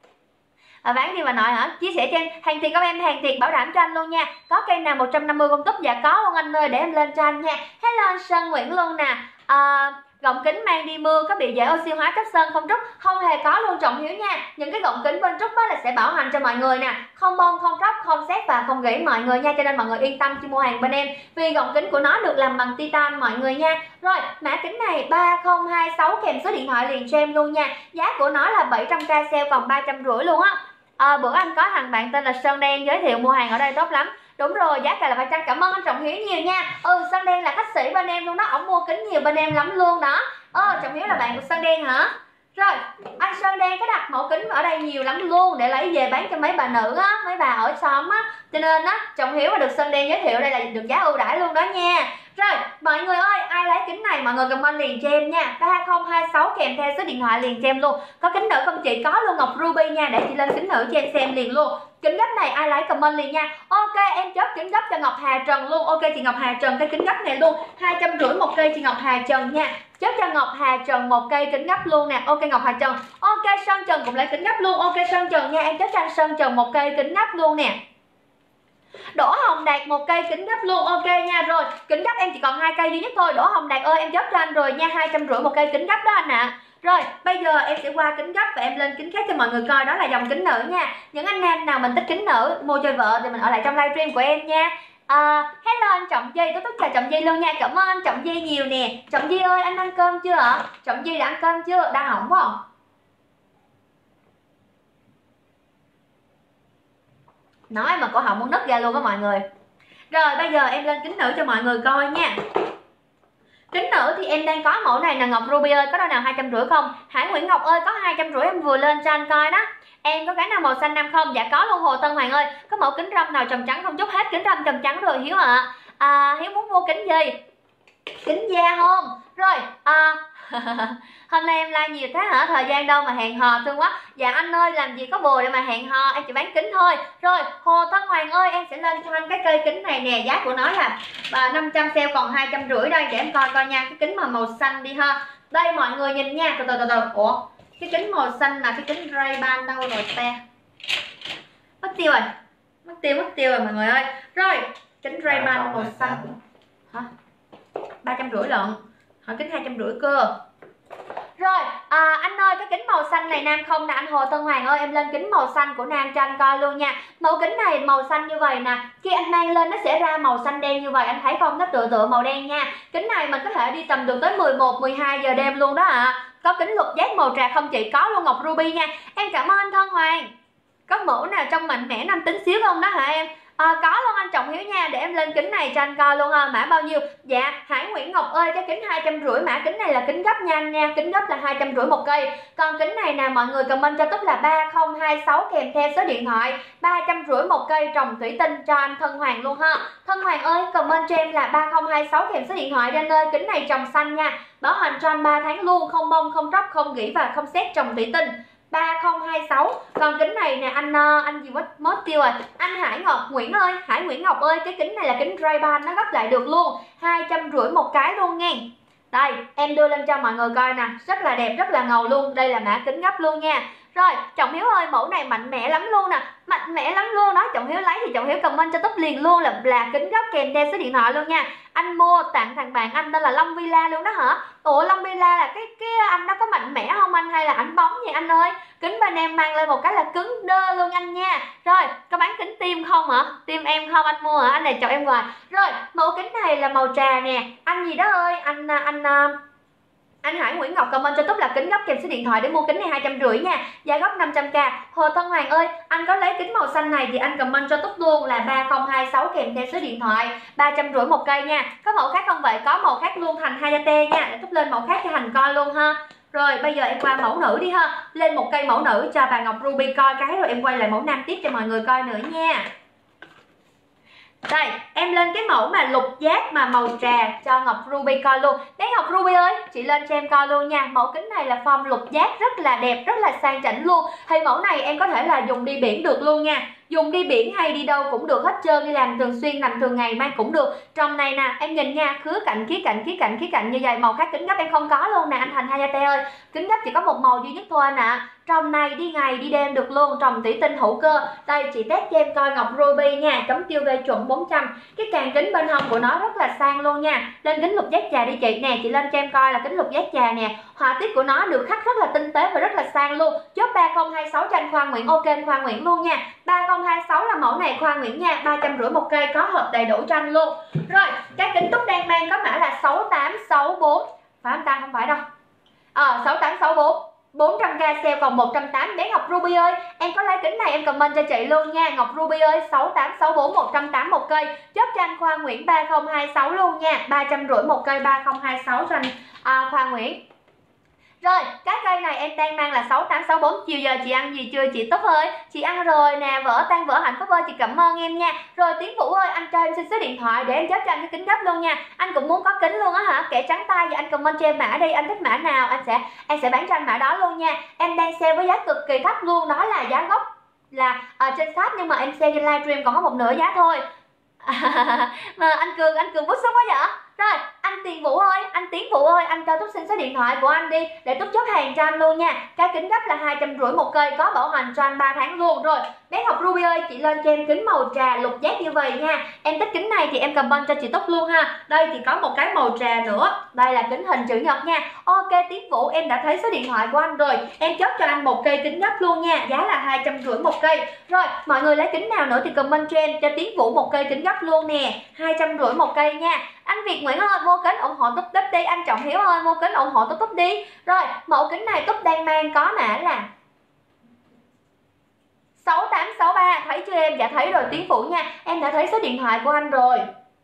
Bán đi mà nội hả? Chia sẻ cho em. Hàng thiệt các em, hàng thiệt bảo đảm cho anh luôn nha. Có cây nào 150 công túc? Dạ có luôn anh ơi, để em lên cho anh nha. Hello anh Sơn Nguyễn luôn nè. Gọng kính mang đi mưa có bị dễ oxy hóa chất sơn không Trúc? Không hề có luôn Trọng Hiếu nha. Những cái gọng kính bên Trúc đó là sẽ bảo hành cho mọi người nè. Không bong, không tróc, không sét và không gãy mọi người nha. Cho nên mọi người yên tâm khi mua hàng bên em. Vì gọng kính của nó được làm bằng titan mọi người nha. Rồi, mã kính này 3026 kèm số điện thoại liền cho em luôn nha. Giá của nó là 700k sale còn 350 luôn á. Bữa anh có thằng bạn tên là Sơn Đen giới thiệu mua hàng ở đây tốt lắm. Đúng rồi, giá cả là 300. Cảm ơn anh Trọng Hiếu nhiều nha. Sơn Đen là khách sĩ bên em luôn đó, ổng mua kính nhiều bên em lắm luôn đó. Trọng Hiếu là bạn của Sơn Đen hả? Rồi, anh Sơn Đen có đặt mẫu kính ở đây nhiều lắm luôn để lấy về bán cho mấy bà nữ á, mấy bà ở xóm á. Cho nên á, Trọng Hiếu mà được Sơn Đen giới thiệu đây là được giá ưu đãi luôn đó nha. Rồi, mọi người ơi, ai lấy kính này mọi người comment liền cho em nha. 3026 kèm theo số điện thoại liền cho em luôn. Có kính nữ không chị? Có luôn Ngọc Ruby nha, để chị lên kính nữ cho em xem liền luôn. Kính gấp này ai lấy comment liền nha. Ok, em chốt kính gấp cho Ngọc Hà Trần luôn. Ok chị Ngọc Hà Trần cái kính gấp này luôn. 250 một cây chị Ngọc Hà Trần nha. Chốt cho Ngọc Hà Trần một cây kính gấp luôn nè. Ok Ngọc Hà Trần. Ok Sơn Trần cũng lấy kính gấp luôn. Ok Sơn Trần nha, em chốt cho anh Sơn Trần một cây kính gấp luôn nè. Đỗ Hồng Đạt một cây kính gấp luôn. Ok nha. Rồi kính gấp em chỉ còn 2 cây duy nhất thôi. Đỗ Hồng Đạt ơi em chốt cho anh rồi nha. 250 một cây kính gấp đó anh ạ. Rồi bây giờ em sẽ qua kính gấp và em lên kính khác cho mọi người coi. Đó là dòng kính nữ nha. Những anh nam nào mình thích kính nữ mua cho vợ thì mình ở lại trong livestream của em nha. Hello anh Trọng Di, tôi chào Trọng Di luôn nha. Cảm ơn anh Trọng Di nhiều nè. Trọng Di ơi, anh ăn cơm chưa ạ? Trọng Di đã ăn cơm chưa? Đang hỏng quá à? Nói mà cổ họng muốn nứt ra luôn á mọi người. Rồi bây giờ em lên kính nữ cho mọi người coi nha. Kính nữ thì em đang có mẫu này là Ngọc Ruby ơi, có đôi nào 250 không? Hải Nguyễn Ngọc ơi, có 250 em vừa lên cho anh coi đó. Em có cái nào màu xanh nam không? Dạ có luôn Hồ Tân Hoàng ơi. Có mẫu kính râm nào tròng trắng không? Chút hết kính râm tròng trắng rồi Hiếu ạ. Hiếu muốn mua kính gì? Kính da không? Rồi hôm nay em like nhiều thế hả? Thời gian đâu mà hẹn hò thương quá. Dạ anh ơi, làm gì có bồ để mà hẹn hò, em chỉ bán kính thôi. Rồi Hồ Tân Hoàng ơi, em sẽ lên cho anh cái cây kính này nè. Giá của nó là 500 sale còn 250 đây. Để em coi coi nha. Cái kính mà màu xanh đi ha. Đây mọi người nhìn nha. Từ từ. Ủa, cái kính màu xanh là cái kính Ray-Ban đâu rồi ta? Mất tiêu rồi. Mất tiêu rồi mọi người ơi. Rồi kính Ray-Ban màu xanh hả? 350 lận. Hỏi kính 250 cơ. Rồi anh ơi, cái kính màu xanh này nam không nè anh Hồ Tân Hoàng ơi, em lên kính màu xanh của nam cho anh coi luôn nha. Mẫu kính này màu xanh như vậy nè, khi anh mang lên nó sẽ ra màu xanh đen như vậy, anh thấy không, nó tựa màu đen nha. Kính này mình có thể đi tầm được tới 11, 12 giờ đêm luôn đó ạ. Có kính lục giác màu trà không chị? Có luôn Ngọc Ruby nha. Em cảm ơn anh Thân Hoàng. Có mẫu nào trong mạnh mẽ nam tính xíu không đó hả em? Có luôn anh Trọng Hiếu nha. Để em lên kính này cho anh coi luôn ha. Mã bao nhiêu? Dạ Hải Nguyễn Ngọc ơi, cái kính 250. Mã kính này là kính gấp nha anh nha. Kính gấp là 250 một cây. Còn kính này nè mọi người comment cho Túc là 3026 kèm theo số điện thoại. 350 một cây trồng thủy tinh cho anh Thân Hoàng luôn ha. Thân Hoàng ơi, comment cho em là 3026 kèm số điện thoại đi anh ơi. Kính này trồng xanh nha. Bảo hành cho anh 3 tháng luôn, không bông, không tróc, không gỉ và không xét, trồng thủy tinh. 3026. Còn kính này nè anh gì mất tiêu rồi. Anh Hải Ngọc Nguyễn ơi, Hải Nguyễn Ngọc ơi, cái kính này là kính Ray-Ban, nó gấp lại được luôn, 250 một cái luôn nha. Đây em đưa lên cho mọi người coi nè, rất là đẹp, rất là ngầu luôn. Đây là mã kính gấp luôn nha. Rồi Trọng Hiếu ơi, mẫu này mạnh mẽ lắm luôn nè, mạnh mẽ lắm luôn đó. Trọng Hiếu lấy thì Trọng Hiếu comment cho Túc liền luôn là kính gấp kèm theo số điện thoại luôn nha. Anh mua tặng thằng bạn anh tên là Long Villa luôn đó hả? Ủa Long Villa là cái anh đó có mạnh mẽ không anh, hay là ảnh bóng vậy anh ơi? Kính bên em mang lên một cái là cứng đơ luôn anh nha. Rồi có bán kính tim không hả? Tim em không anh mua hả? Anh này chọn em ngoài. Rồi mẫu kính này là màu trà nè. Anh gì đó ơi, anh Hải Nguyễn Ngọc comment cho Túc là kính gấp kèm số điện thoại để mua kính này 250 nha. Giá gốc 500k. Hồ Tân Hoàng ơi, anh có lấy kính màu xanh này thì anh comment cho Túc luôn là 3026 kèm theo số điện thoại, 350 một cây nha. Có mẫu khác không vậy? Có màu khác luôn, thành 2T nha. Để Túc lên mẫu khác cho Hành coi luôn ha. Rồi bây giờ em qua mẫu nữ đi ha. Lên một cây mẫu nữ cho bà Ngọc Ruby coi cái, rồi em quay lại mẫu nam tiếp cho mọi người coi nữa nha. Đây, em lên cái mẫu mà lục giác mà màu trà cho Ngọc Ruby coi luôn. Bé Ngọc Ruby ơi, chị lên cho em coi luôn nha. Mẫu kính này là form lục giác rất là đẹp, rất là sang chảnh luôn. Thì mẫu này em có thể là dùng đi biển được luôn nha. Dùng đi biển hay đi đâu cũng được hết trơn, đi làm thường xuyên, làm thường ngày mang cũng được. Trong này nè, em nhìn nha, khía cạnh như vậy. Màu khác kính gấp em không có luôn nè anh Thành Hayate ơi. Kính gấp chỉ có một màu duy nhất thôi anh ạ. Trong này đi ngày đi đêm được luôn, trồng thủy tinh hữu cơ. Đây chị test cho em coi Ngọc Ruby nha, cắm tiêu về chuẩn 400. Cái càng kính bên hông của nó rất là sang luôn nha. Lên kính lục giác trà đi chị nè, chị lên cho em coi là kính lục giác trà nè. Họa tiết của nó được khắc rất là tinh tế và rất là sang luôn. Chốt 3026 cho anh Khoa Nguyễn, ok anh Khoa Nguyễn luôn nha. 3026 là mẫu này Khoa Nguyễn nha, 350 một cây, có hộp đầy đủ cho anh luôn. Rồi, cái kính Túc đang mang có mã là 6864. Phải không ta? Không phải đâu. 6864. 400k sale còn 180. Bé Ngọc Ruby ơi, em có lấy kính này em comment cho chị luôn nha. Ngọc Ruby ơi, 6864 180 một cây. Chốt cho anh Khoa Nguyễn 3026 luôn nha. 350 một cây, 3026 cho anh Khoa Nguyễn. Rồi, cái cây này em đang mang là 6864. Chiều giờ chị ăn gì chưa chị Túc ơi? Chị ăn rồi nè, vỡ tan vỡ hạnh phúc ơi, chị cảm ơn em nha. Rồi Tiến Vũ ơi, anh cho em xin số điện thoại để em chốt cho anh cái kính gấp luôn nha. Anh cũng muốn có kính luôn á hả? Kẻ trắng tay, và anh comment cho em mã đi, anh thích mã nào em sẽ bán cho anh mã đó luôn nha. Em đang sale với giá cực kỳ thấp luôn, đó là giá gốc là trên shop, nhưng mà em sale trên livestream còn có một nửa giá thôi. Mà anh Cường bút xúc quá vậy? Rồi, anh Tiến Vũ ơi, anh cho Túc xin số điện thoại của anh đi để Túc chốt hàng cho anh luôn nha. Cái kính gấp là 250 một cây, có bảo hành cho anh 3 tháng luôn. Rồi, bé Ngọc Ruby ơi, chị lên cho em kính màu trà lục giác như vậy nha. Em thích kính này thì em comment cho chị Túc luôn ha. Đây thì có một cái màu trà nữa. Đây là kính hình chữ nhật nha. Ok Tiến Vũ, em đã thấy số điện thoại của anh rồi. Em chốt cho anh một cây kính gấp luôn nha, giá là 250 một cây. Rồi, mọi người lấy kính nào nữa thì comment cho em, cho Tiến Vũ một cây kính gấp luôn nè, 250 một cây nha. Anh Việt Nguyễn ơi, mua kính ủng hộ Túc Túc đi. Anh Trọng Hiếu ơi, mua kính ủng hộ Túc Túc đi. Rồi, mẫu kính này Túc đang mang có mã là 6863, thấy chưa em? Dạ thấy rồi Tiến Vũ nha. Em đã thấy số điện thoại của anh rồi.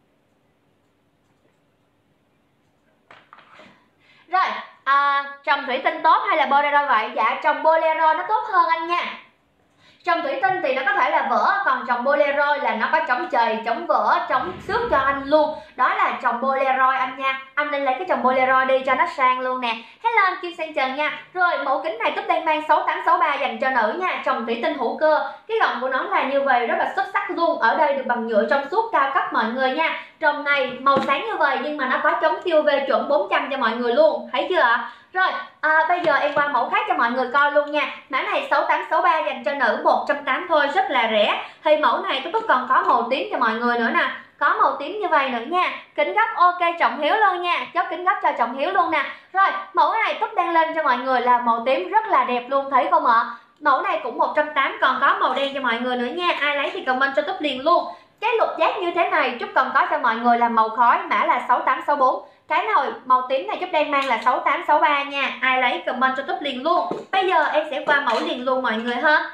Rồi, trồng thủy tinh tốt hay là bolero vậy? Dạ trồng bolero nó tốt hơn anh nha. Trồng thủy tinh thì nó có thể là vỡ, còn trồng bolero là nó có chống chày, chống vỡ, chống xước cho anh luôn. Đó là trồng bolero anh nha. Anh nên lấy cái trồng bolero đi cho nó sang luôn nè. Hello anh Kim Sang Trần nha. Rồi mẫu kính này Túc đang mang 6863 dành cho nữ nha. Trồng thủy tinh hữu cơ. Cái gọng của nó là như vậy, rất là xuất sắc luôn. Ở đây được bằng nhựa trong suốt cao cấp mọi người nha. Trồng này màu sáng như vậy nhưng mà nó có chống tiêu UV chuẩn 400 cho mọi người luôn. Thấy chưa ạ? Rồi, bây giờ em qua mẫu khác cho mọi người coi luôn nha. Mã này 6863 dành cho nữ 180 thôi, rất là rẻ. Thì mẫu này Túc còn có màu tím cho mọi người nữa nè. Có màu tím như vậy nữa nha. Kính gấp ok Trọng Hiếu luôn nha. Chốt kính gấp cho Trọng Hiếu luôn nè. Rồi, mẫu này Túc đang lên cho mọi người là màu tím rất là đẹp luôn, thấy không ạ? Mẫu này cũng 180, còn có màu đen cho mọi người nữa nha. Ai lấy thì comment cho Túc liền luôn. Cái lục giác như thế này Trúc còn có cho mọi người là màu khói, mã là 6864. Cái nồi màu tím này Trúc đang mang là 6863 nha. Ai lấy comment cho Trúc liền luôn. Bây giờ em sẽ qua mẫu liền luôn mọi người ha.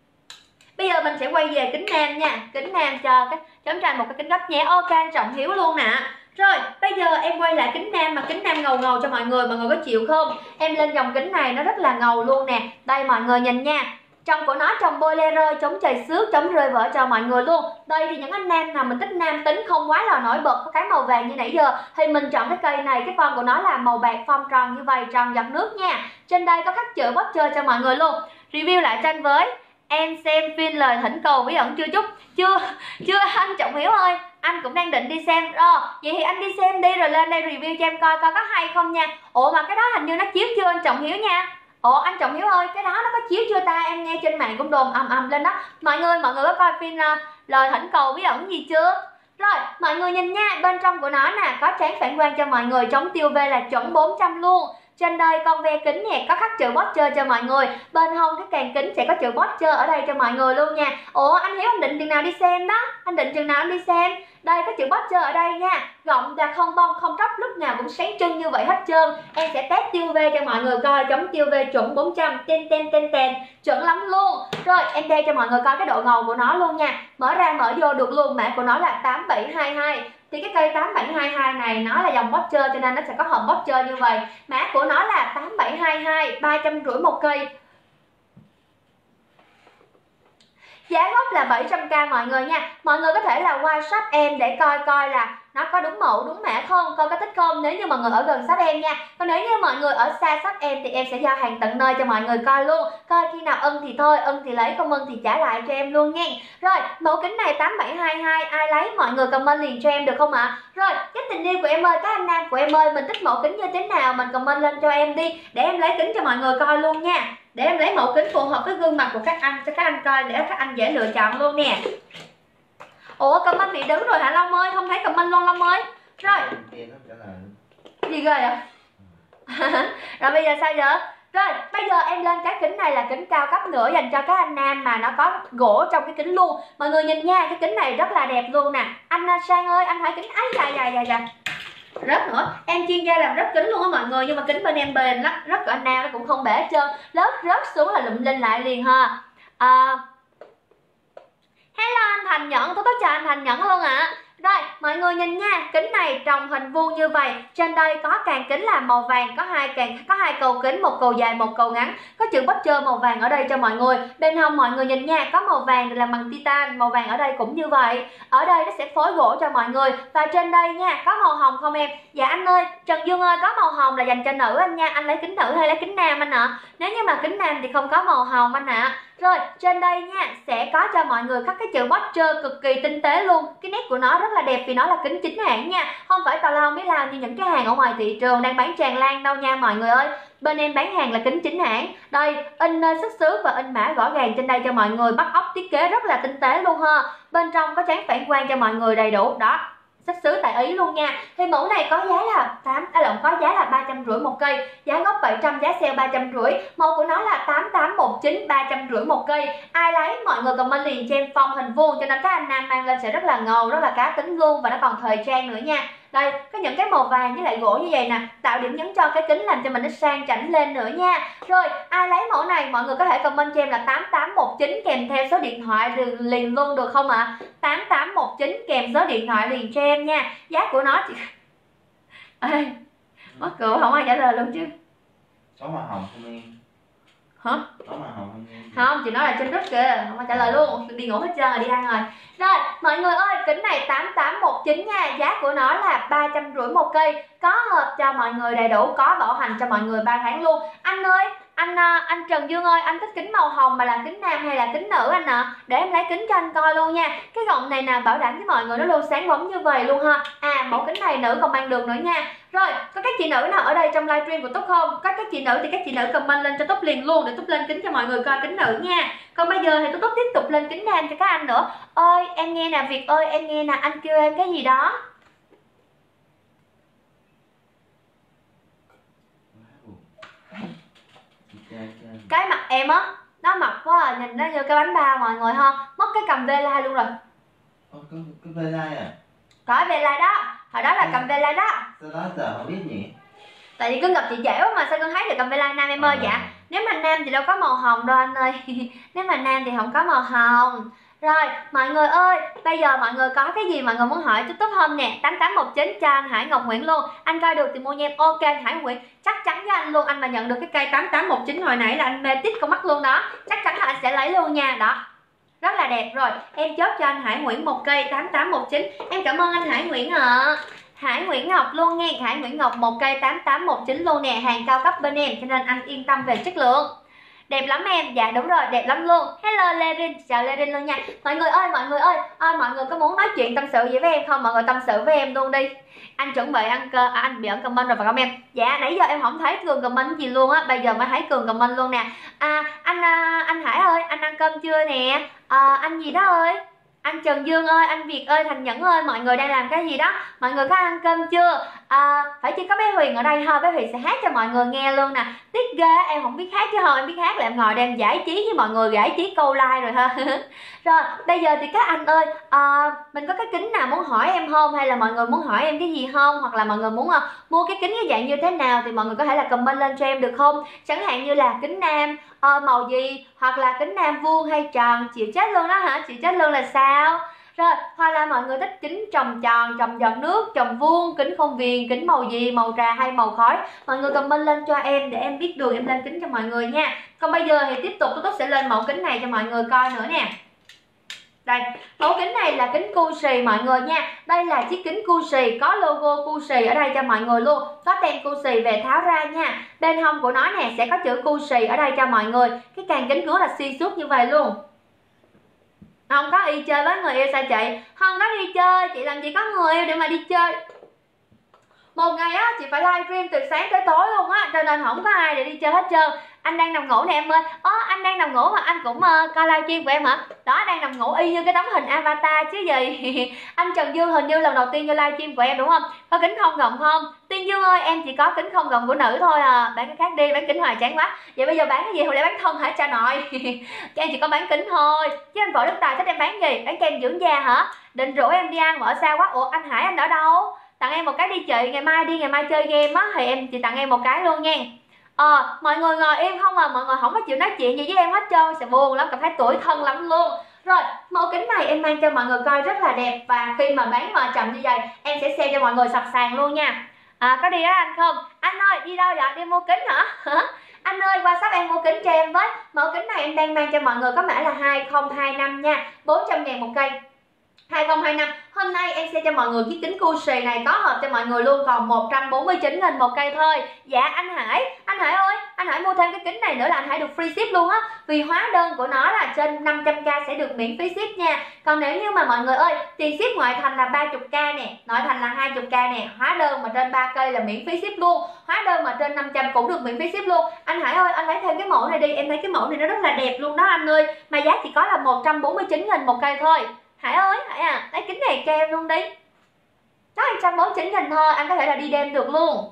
Bây giờ mình sẽ quay về kính nam nha. Kính nam cho cái chống tranh một cái kính gấp nhé. Ok anh Trọng Hiếu luôn nè. Rồi bây giờ em quay lại kính nam, mà kính nam ngầu ngầu cho mọi người có chịu không? Em lên dòng kính này nó rất là ngầu luôn nè. Đây mọi người nhìn nha. Trong của nó trồng bolero, chống chày xước, chống rơi vỡ cho mọi người luôn. Đây thì những anh nam nào mình thích nam tính không quá là nổi bật, có cái màu vàng như nãy giờ thì mình chọn cái cây này. Cái form của nó là màu bạc form tròn như vậy, tròn giọt nước nha. Trên đây có khắc chữ voucher cho mọi người luôn. Review lại tranh với em xem phim lời thỉnh cầu bí ẩn chưa Trúc? Chưa anh Trọng Hiếu ơi, anh cũng đang định đi xem. Rồi vậy thì anh đi xem đi rồi lên đây review cho em coi có hay không nha. Ủa mà cái đó hình như nó chiếu chưa anh Trọng Hiếu nha. Ủa anh Trọng Hiếu ơi, cái đó nó có chiếu chưa ta? Em nghe trên mạng cũng đồn ầm lên đó. Mọi người có coi phim lời thỉnh cầu bí ẩn gì chưa? Rồi mọi người nhìn nha, bên trong của nó nè có trán phản quang cho mọi người, chống tiêu UV là chuẩn 400 luôn. Trên đây con ve kính nè có khắc chữ voucher cho mọi người. Bên hông cái càng kính sẽ có chữ voucher ở đây cho mọi người luôn nha. Ủa anh Hiếu anh định chừng nào đi xem đó? Anh định chừng nào anh đi xem? Đây có chữ voucher ở đây nha. Gọng là không bong không tróc, lúc nào cũng sáng trưng như vậy hết trơn. Em sẽ test tiêu UV cho mọi người coi, chống tiêu UV chuẩn 400, ten chuẩn lắm luôn. Rồi em đeo cho mọi người coi cái độ ngầu của nó luôn nha. Mở ra mở vô được luôn. Mã của nó là 8722. Thì cái cây 8722 này nó là dòng voucher cho nên nó sẽ có hộp voucher như vậy. Mã của nó là 8722, 350 một cây. Giá gốc là 700k mọi người nha. Mọi người có thể là qua shop em để coi là nó có đúng mẫu đúng mã không, coi có thích không, nếu như mọi người ở gần shop em nha. Còn nếu như mọi người ở xa shop em thì em sẽ giao hàng tận nơi cho mọi người coi luôn. Coi khi nào ưng thì thôi, ưng thì lấy, không ưng thì trả lại cho em luôn nha. Rồi mẫu kính này 8722, ai lấy mọi người comment liền cho em được không ạ? Rồi cái tình yêu của em ơi, các anh nam của em ơi, mình thích mẫu kính như thế nào mình comment lên cho em đi để em lấy kính cho mọi người coi luôn nha. Để em lấy mẫu kính phù hợp với gương mặt của các anh cho các anh coi để các anh dễ lựa chọn luôn nè. Ủa comment bị đứng rồi hả Long ơi? Không thấy comment luôn Long ơi. Rồi. Gì ghê vậy? Rồi bây giờ sao giờ? Rồi bây giờ em lên cái kính này là kính cao cấp nữa dành cho các anh nam mà nó có gỗ trong cái kính luôn. Mọi người nhìn nha, cái kính này rất là đẹp luôn nè. Anh Sang ơi, anh thấy kính ấy dài. Rớt nữa, em chuyên gia làm rớt kính luôn á mọi người, nhưng mà kính bên em bền lắm, rớt của anh nào nó cũng không bể hết trơn, rớt xuống là lụm lên lại liền ha. Hello anh Thành Nhẫn, tôi chào anh Thành Nhẫn luôn ạ. Rồi mọi người nhìn nha, kính này trồng hình vuông như vậy, trên đây có càng kính là màu vàng, có hai cầu kính, một cầu dài một cầu ngắn, có chữ voucher màu vàng ở đây cho mọi người. Bên hông mọi người nhìn nha, có màu vàng được làm bằng titan, màu vàng ở đây cũng như vậy. Ở đây nó sẽ phối gỗ cho mọi người. Và trên đây nha, có màu hồng không em? Dạ anh ơi, Trần Dương ơi, có màu hồng là dành cho nữ anh nha. Anh lấy kính nữ hay lấy kính nam anh ạ? Nếu như mà kính nam thì không có màu hồng anh ạ. Rồi trên đây nha sẽ có cho mọi người các cái chữ Bottcher cực kỳ tinh tế luôn. Cái nét của nó rất là đẹp vì nó là kính chính hãng nha, không phải tào lao biết lao như những cái hàng ở ngoài thị trường đang bán tràn lan đâu nha mọi người ơi. Bên em bán hàng là kính chính hãng. Đây in xuất xứ và in mã rõ ràng trên đây cho mọi người, bắt ốc thiết kế rất là tinh tế luôn ha. Bên trong có trán phản quang cho mọi người đầy đủ đó, xuất xứ tại Ý luôn nha. Thì mẫu này có giá là có giá là 350 một cây, giá gốc 700, giá sale 350. Mẫu của nó là 8819, 350 một cây. Ai lấy mọi người comment liền cho em phong hình vuông, cho nên các anh nam mang lên sẽ rất là ngầu, rất là cá tính luôn, và nó còn thời trang nữa nha. Đây có những cái màu vàng với lại gỗ như vậy nè, tạo điểm nhấn cho cái kính, làm cho mình nó sang chảnh lên nữa nha. Rồi ai lấy mẫu này mọi người có thể comment cho em là 8819 kèm theo số điện thoại liền luôn được không ạ? 8819 kèm số điện thoại liền cho em nha. Giá của nó ê, mắc cười không ai trả lời luôn chứ. Có màu hồng không em? Hả? Có màu hồng không em? Không, chị nói là trên rất kìa, không ai trả lời luôn, đi ngủ hết trơn rồi, đi ăn rồi. Rồi mọi người ơi, kính này 8819 nha, giá của nó là 350 một cây, có hộp cho mọi người đầy đủ, có bảo hành cho mọi người 3 tháng luôn. Anh ơi, anh Trần Dương ơi, anh thích kính màu hồng mà là kính nam hay là kính nữ anh ạ? Để em lấy kính cho anh coi luôn nha. Cái gọng này nè, bảo đảm với mọi người nó luôn sáng bóng như vậy luôn ha. Mẫu kính này nữ còn mang được nữa nha. Rồi, có các chị nữ nào ở đây trong livestream của Túc không? Có các chị nữ thì các chị nữ comment lên cho Túc liền luôn, để Túc lên kính cho mọi người coi kính nữ nha. Còn bây giờ thì Túc tiếp tục lên kính nam cho các anh nữa. Ơi, em nghe nè, Việt ơi, em nghe nè, anh kêu em cái gì đó. Cái mặt em á, nó mập quá à, nhìn nó như cái bánh bao mọi người ha. Mất cái cầm ve lai luôn rồi. Có ve lai à? Có ve lai đó, hồi đó là cầm ve lai đó. Sao đó giờ không biết nhỉ? Tại vì cứ gặp chị dễ quá mà sao con thấy được cầm ve lai nam em ơi. Dạ, nếu mà nam thì đâu có màu hồng đâu anh ơi. Nếu mà nam thì không có màu hồng. Rồi mọi người ơi, bây giờ mọi người có cái gì mọi người muốn hỏi chút tốt không nè? 8819 cho anh Hải Ngọc Nguyễn luôn. Anh coi được thì mua nha em. Ok anh Hải Nguyễn, chắc chắn với anh luôn, anh mà nhận được cái cây 8819 hồi nãy là anh mê tít con mắt luôn đó. Chắc chắn là anh sẽ lấy luôn nha. Đó, rất là đẹp rồi. Em chốt cho anh Hải Nguyễn một cây 8819. Em cảm ơn anh Hải Nguyễn ạ. Hải Nguyễn Ngọc luôn nghe, Hải Nguyễn Ngọc một cây 8819 luôn nè, hàng cao cấp bên em cho nên anh yên tâm về chất lượng. Đẹp lắm em, dạ đúng rồi, đẹp lắm luôn. Hello Lê Rin, chào Lê Rin luôn nha. Mọi người ơi, mọi người có muốn nói chuyện tâm sự gì với em không? Mọi người tâm sự với em luôn đi. Anh chuẩn bị ăn cơ, anh bị ẩn comment rồi phải không em? Dạ, nãy giờ em không thấy Cường comment gì luôn á, bây giờ mới thấy Cường comment luôn nè. Anh Hải ơi, anh ăn cơm chưa nè? Anh gì đó ơi? Anh Trần Dương ơi, anh Việt ơi, Thành Nhẫn ơi, mọi người đang làm cái gì đó? Mọi người có ăn cơm chưa? Phải chỉ có bé Huyền ở đây thôi, bé Huyền sẽ hát cho mọi người nghe luôn nè. Tiếc ghê, em không biết hát chứ không, em biết hát là em ngồi đem giải trí với mọi người, giải trí câu like rồi ha. Rồi, bây giờ thì các anh ơi, mình có cái kính nào muốn hỏi em không? Hay là mọi người muốn hỏi em cái gì không? Hoặc là mọi người muốn mua cái kính cái dạng như thế nào thì mọi người có thể là comment lên cho em được không? Chẳng hạn như là kính nam màu gì, hoặc là kính nam vuông hay tròn, chịu chết luôn đó hả? Chịu chết luôn là sao? Rồi, hoặc là mọi người thích kính tròn tròn, tròn giọt nước, tròn vuông, kính không viền, kính màu gì, màu trà hay màu khói, mọi người comment lên cho em để em biết đường em lên kính cho mọi người nha. Còn bây giờ thì tiếp tục Túc sẽ lên mẫu kính này cho mọi người coi nữa nè. Đây, mẫu kính này là kính Cusi mọi người nha. Đây là chiếc kính Cusi, có logo Cusi ở đây cho mọi người luôn. Có tem Cusi về tháo ra nha. Bên hông của nó nè sẽ có chữ Cusi ở đây cho mọi người. Cái càng kính cửa là xuyên suốt như vậy luôn. Không có đi chơi với người yêu sao chị? Không có đi chơi, chị làm gì có người yêu để mà đi chơi. Một ngày á chị phải livestream từ sáng tới tối luôn á, cho nên không có ai để đi chơi hết trơn. Anh đang nằm ngủ nè em ơi. Anh đang nằm ngủ mà anh cũng coi livestream của em hả? Đó, đang nằm ngủ y như cái tấm hình avatar chứ gì. Anh Trần Dương hình như lần đầu tiên vô livestream của em đúng không? Có kính không gọng không? Tiên Dương ơi, em chỉ có kính không gọng của nữ thôi à. Bán cái khác đi, bán kính hoài chán quá. Vậy bây giờ bán cái gì? Không lẽ bán thân hả cha nội? Cho em chỉ có bán kính thôi. Chứ anh Võ Đức Tài thích em bán gì? Bán kem dưỡng da hả? Định rủ em đi ăn mà ở xa quá. Ủa anh Hải anh ở đâu? Tặng em một cái đi chị, ngày mai chơi game á thì chị tặng em một cái luôn nha. Mọi người ngồi im không à, mọi người không có chịu nói chuyện gì với em hết trơn, sẽ buồn lắm, cảm thấy tủi thân lắm luôn. Rồi, mẫu kính này em mang cho mọi người coi rất là đẹp, và khi mà bán mà chậm như vậy em sẽ sale cho mọi người sập sàn luôn nha. Có đi đó anh không? Anh ơi, đi đâu vậy? Đi mua kính hả? Anh ơi, qua shop em mua kính cho em với. Mẫu kính này em đang mang cho mọi người có mã là 2025 nha, 400.000 một cây. 2025. Hôm nay em sẽ cho mọi người chiếc kính Gucci này có hộp cho mọi người luôn, còn 149.000 một cây thôi. Dạ anh Hải ơi, anh Hải mua thêm cái kính này nữa là anh Hải được free ship luôn á. Vì hóa đơn của nó là trên 500k sẽ được miễn phí ship nha. Còn nếu như mà mọi người ơi, tiền ship ngoại thành là 30k nè, nội thành là 20k nè, hóa đơn mà trên 3 cây là miễn phí ship luôn, hóa đơn mà trên 500 cũng được miễn phí ship luôn. Anh Hải ơi, anh lấy thêm cái mẫu này đi, em thấy cái mẫu này nó rất là đẹp luôn đó anh ơi, mà giá chỉ có là 149.000 một cây thôi. Hải ơi, Hải à, lấy kính này cho em luôn đi. Đó, 149.000 thôi, anh có thể là đi đêm được luôn.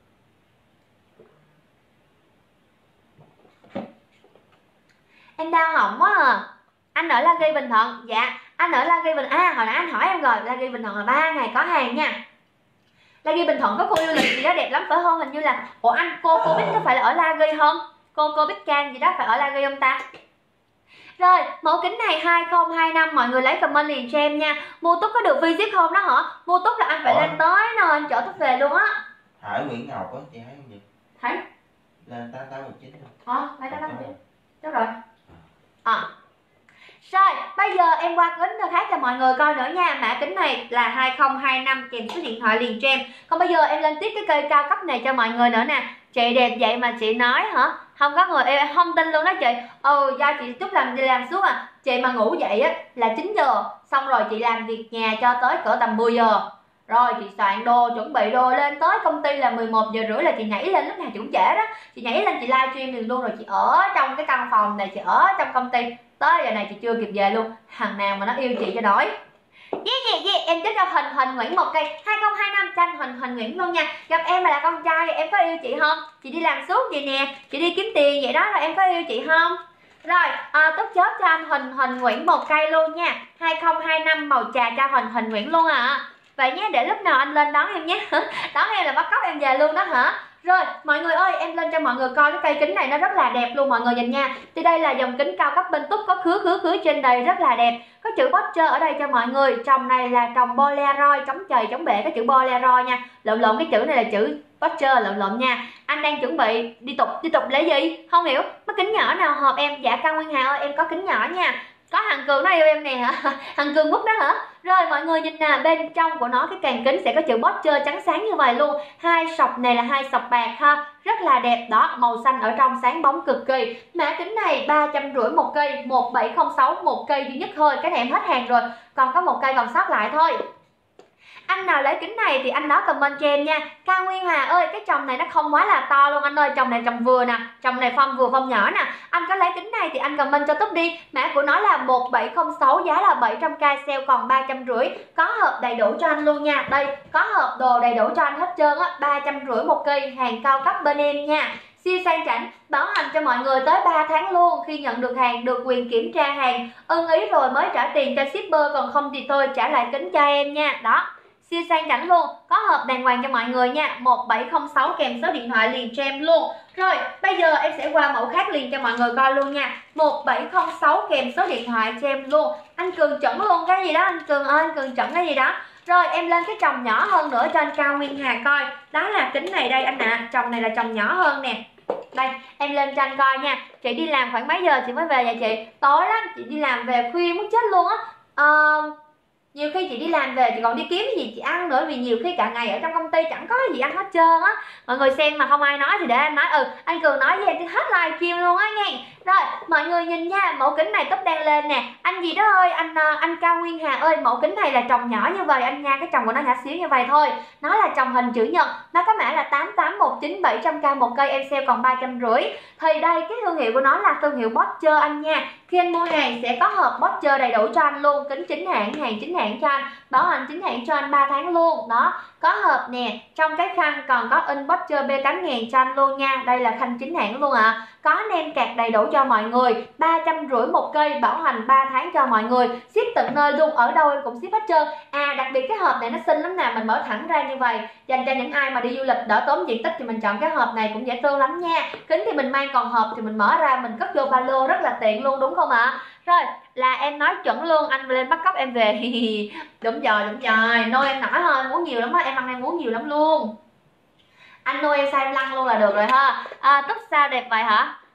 Em đau họng quá à. Anh ở La Ghi Bình Thuận. Dạ, anh ở La Ghi Bình. À, hồi nãy anh hỏi em rồi, La Ghi Bình Thuận là 3 ngày có hàng nha. La Ghi Bình Thuận có khu du lịch gì đó đẹp lắm phải không? Hình như là, ủa anh, cô biết có phải là ở La Ghi không? Cô biết Can gì đó phải ở La Ghi không ta? Rồi, mẫu kính này 2025, mọi người lấy comment liền cho em nha. Mua túc có được free ship không đó hả? Mua túc là anh phải lên tới nơi anh chở túc về luôn á. Hải Nguyễn Ngọc á, chị thấy không vậy? Thấy. Lên 8819 thôi. Lấy 8819. Đúng rồi. Rồi, bây giờ em qua kính khác cho mọi người coi nữa nha. Mã kính này là 2025 kèm số điện thoại liền cho em. Còn bây giờ em lên tiếp cái cây cao cấp này cho mọi người nữa nè. Chị đẹp vậy mà chị nói hả? Không có người em không tin luôn đó chị. Do chị Trúc đi làm suốt à. Chị mà ngủ dậy á là 9 giờ, xong rồi chị làm việc nhà cho tới cỡ tầm 10 giờ. Rồi chị soạn đồ, chuẩn bị đồ lên tới công ty là 11 giờ rưỡi là chị nhảy lên, lúc nào chị cũng trễ đó. Chị nhảy lên chị livestream liền luôn, rồi chị ở trong cái căn phòng này, chị ở trong công ty. Tới giờ này chị chưa kịp về luôn. Thằng nào mà nó yêu chị cho nổi. Em chúc cho Huỳnh Nguyễn một cây 2025 tranh Huỳnh Nguyễn luôn nha. Gặp em mà là con trai em có yêu chị không? Chị đi làm suốt vậy nè, chị đi kiếm tiền vậy đó, rồi em có yêu chị không? Rồi, tốt chốt cho anh Huỳnh Nguyễn một cây luôn nha. 2025 màu trà cho Huỳnh Nguyễn luôn à. Vậy nhé, để lúc nào anh lên đón em nhé. Đón em là bắt cóc em về luôn đó hả? Rồi, mọi người ơi, em lên cho mọi người coi cái cây kính này nó rất là đẹp luôn mọi người nhìn nha. Thì đây là dòng kính cao cấp bên Túc, có khứa trên đầy rất là đẹp. Có chữ Bocher ở đây cho mọi người. Trồng này là trồng Polaroid, chống trời chống bể, cái chữ Polaroid nha. Lộn cái chữ này là chữ Bocher, lộn nha. Anh đang chuẩn bị đi tục lấy gì? Không hiểu. Có kính nhỏ nào hợp em? Dạ Cao Nguyên Hà ơi, em có kính nhỏ nha. Có Hằng Cường nó yêu em nè hả? Hằng Cường Quốc đó hả? Rồi mọi người nhìn nè, bên trong của nó cái càng kính sẽ có chữ Bocher trắng sáng như vậy luôn. Hai sọc này là hai sọc bạc ha, rất là đẹp đó, màu xanh ở trong sáng bóng cực kỳ. Mã kính này 350 một cây, 1706 một cây duy nhất thôi, cái này em hết hàng rồi, còn có một cây còn sót lại thôi. Anh nào lấy kính này thì anh đó comment cho em nha. Cao Nguyên Hòa ơi, cái chồng này nó không quá là to luôn anh ơi, chồng này chồng vừa nè, chồng này phong vừa phong nhỏ nè. Anh có lấy kính này thì anh comment cho Túc đi. Mã của nó là 1706, giá là 700k, sale còn 350, có hộp đầy đủ cho anh luôn nha. Đây, có hộp đồ đầy đủ cho anh hết trơn á, 350 một cây, hàng cao cấp bên em nha. Siêu sang chảnh, bảo hành cho mọi người tới 3 tháng luôn. Khi nhận được hàng được quyền kiểm tra hàng, ưng ý rồi mới trả tiền cho shipper, còn không thì tôi trả lại kính cho em nha. Đó, siêu sang chảnh luôn, có hộp đàng hoàng cho mọi người nha. 1706 kèm số điện thoại liền cho em luôn. Rồi bây giờ em sẽ qua mẫu khác liền cho mọi người coi luôn nha. 1706 kèm số điện thoại cho em luôn. Anh Cường chuẩn luôn cái gì đó anh Cường ơi, anh Cường chuẩn cái gì đó. Rồi em lên cái chồng nhỏ hơn nữa cho anh Cao Nguyên Hà coi. Đó là kính này đây anh ạ. Chồng này là chồng nhỏ hơn nè. Đây em lên cho anh coi nha. Chị đi làm khoảng mấy giờ chị mới về vậy chị? Tối lắm, chị đi làm về khuya muốn chết luôn á. Nhiều khi chị đi làm về chị còn đi kiếm cái gì chị ăn nữa, vì nhiều khi cả ngày ở trong công ty chẳng có gì ăn hết trơn á. Mọi người xem mà không ai nói thì để anh nói. Anh Cường nói với em thì hết livestream luôn á nghe. Rồi mọi người nhìn nha, mẫu kính này Túc đang lên nè. Anh gì đó ơi, anh Cao Nguyên Hà ơi, mẫu kính này là trồng nhỏ như vậy anh nha, cái trồng của nó nhỏ xíu như vậy thôi. Nó là trồng hình chữ nhật, nó có mã là 8819, 700k một cây, em sale còn 350. Thì đây cái thương hiệu của nó là thương hiệu Bocher anh nha. Khi anh mua hàng sẽ có hộp Bocher đầy đủ cho anh luôn, kính chính hãng, hàng chính hãng cho anh, bảo hành chính hãng cho anh 3 tháng luôn. Đó, có hộp nè, trong cái khăn còn có in Bocher B8000 cho anh luôn nha. Đây là khăn chính hãng luôn ạ. Có nem cạc đầy đủ cho mọi người, 350 một cây, bảo hành 3 tháng cho mọi người, ship tận nơi luôn, ở đâu em cũng ship hết trơn. Đặc biệt cái hộp này nó xinh lắm nè, mình mở thẳng ra như vậy, dành cho những ai mà đi du lịch đỡ tốn diện tích thì mình chọn cái hộp này cũng dễ thương lắm nha. Kính thì mình mang, còn hộp thì mình mở ra mình cất vô ba lô rất là tiện luôn, đúng không ạ? Rồi là em nói chuẩn luôn, anh lên bắt cóc em về. Đúng rồi, nôi em nổi thôi, muốn nhiều lắm á, em ăn em muốn nhiều lắm luôn. Anh nuôi em sao em lăn luôn là được rồi ha. Túc sao đẹp vậy hả? Túc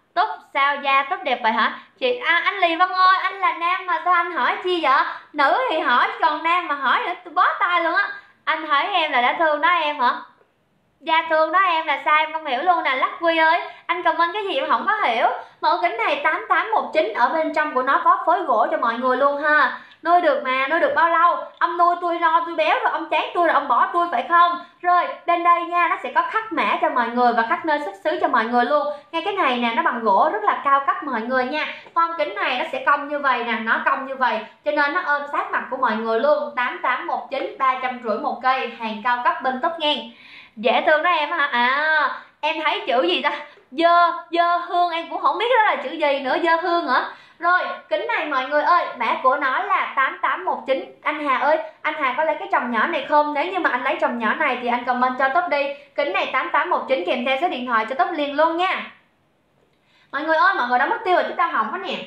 sao da tốt đẹp vậy hả chị? Anh Lì Văn ơi, anh là nam mà sao anh hỏi chi vậy? Nữ thì hỏi còn nam mà hỏi nữa tôi bó tay luôn á. Anh hỏi em là đã thương đó em hả? Da thương đó em là sao em không hiểu luôn nè. Lucky ơi, anh comment cái gì em không có hiểu. Mẫu kính này 8819, ở bên trong của nó có phối gỗ cho mọi người luôn ha. Nuôi được mà, nuôi được bao lâu? Ông nuôi tôi no tôi béo rồi ông chán tôi rồi ông bỏ tôi phải không? Rồi bên đây nha, nó sẽ có khắc mã cho mọi người và khắc nơi xuất xứ cho mọi người luôn. Ngay cái này nè, nó bằng gỗ rất là cao cấp mọi người nha. Con kính này nó sẽ cong như vậy nè, nó cong như vậy cho nên nó ôm sát mặt của mọi người luôn. 8819, 350 một cây, hàng cao cấp bên top ngang. Dễ thương đó em hả? À, em thấy chữ gì ta? Dơ hương, em cũng không biết đó là chữ gì nữa, dơ hương hả? Rồi, kính này mọi người ơi, mã của nó là 8819. Anh Hà ơi, anh Hà có lấy cái trồng nhỏ này không? Nếu như mà anh lấy trồng nhỏ này thì anh comment cho top đi. Kính này 8819 kèm theo số điện thoại cho top liền luôn nha. Mọi người ơi, mọi người đã mất tiêu rồi chúng ta hỏng quá nè.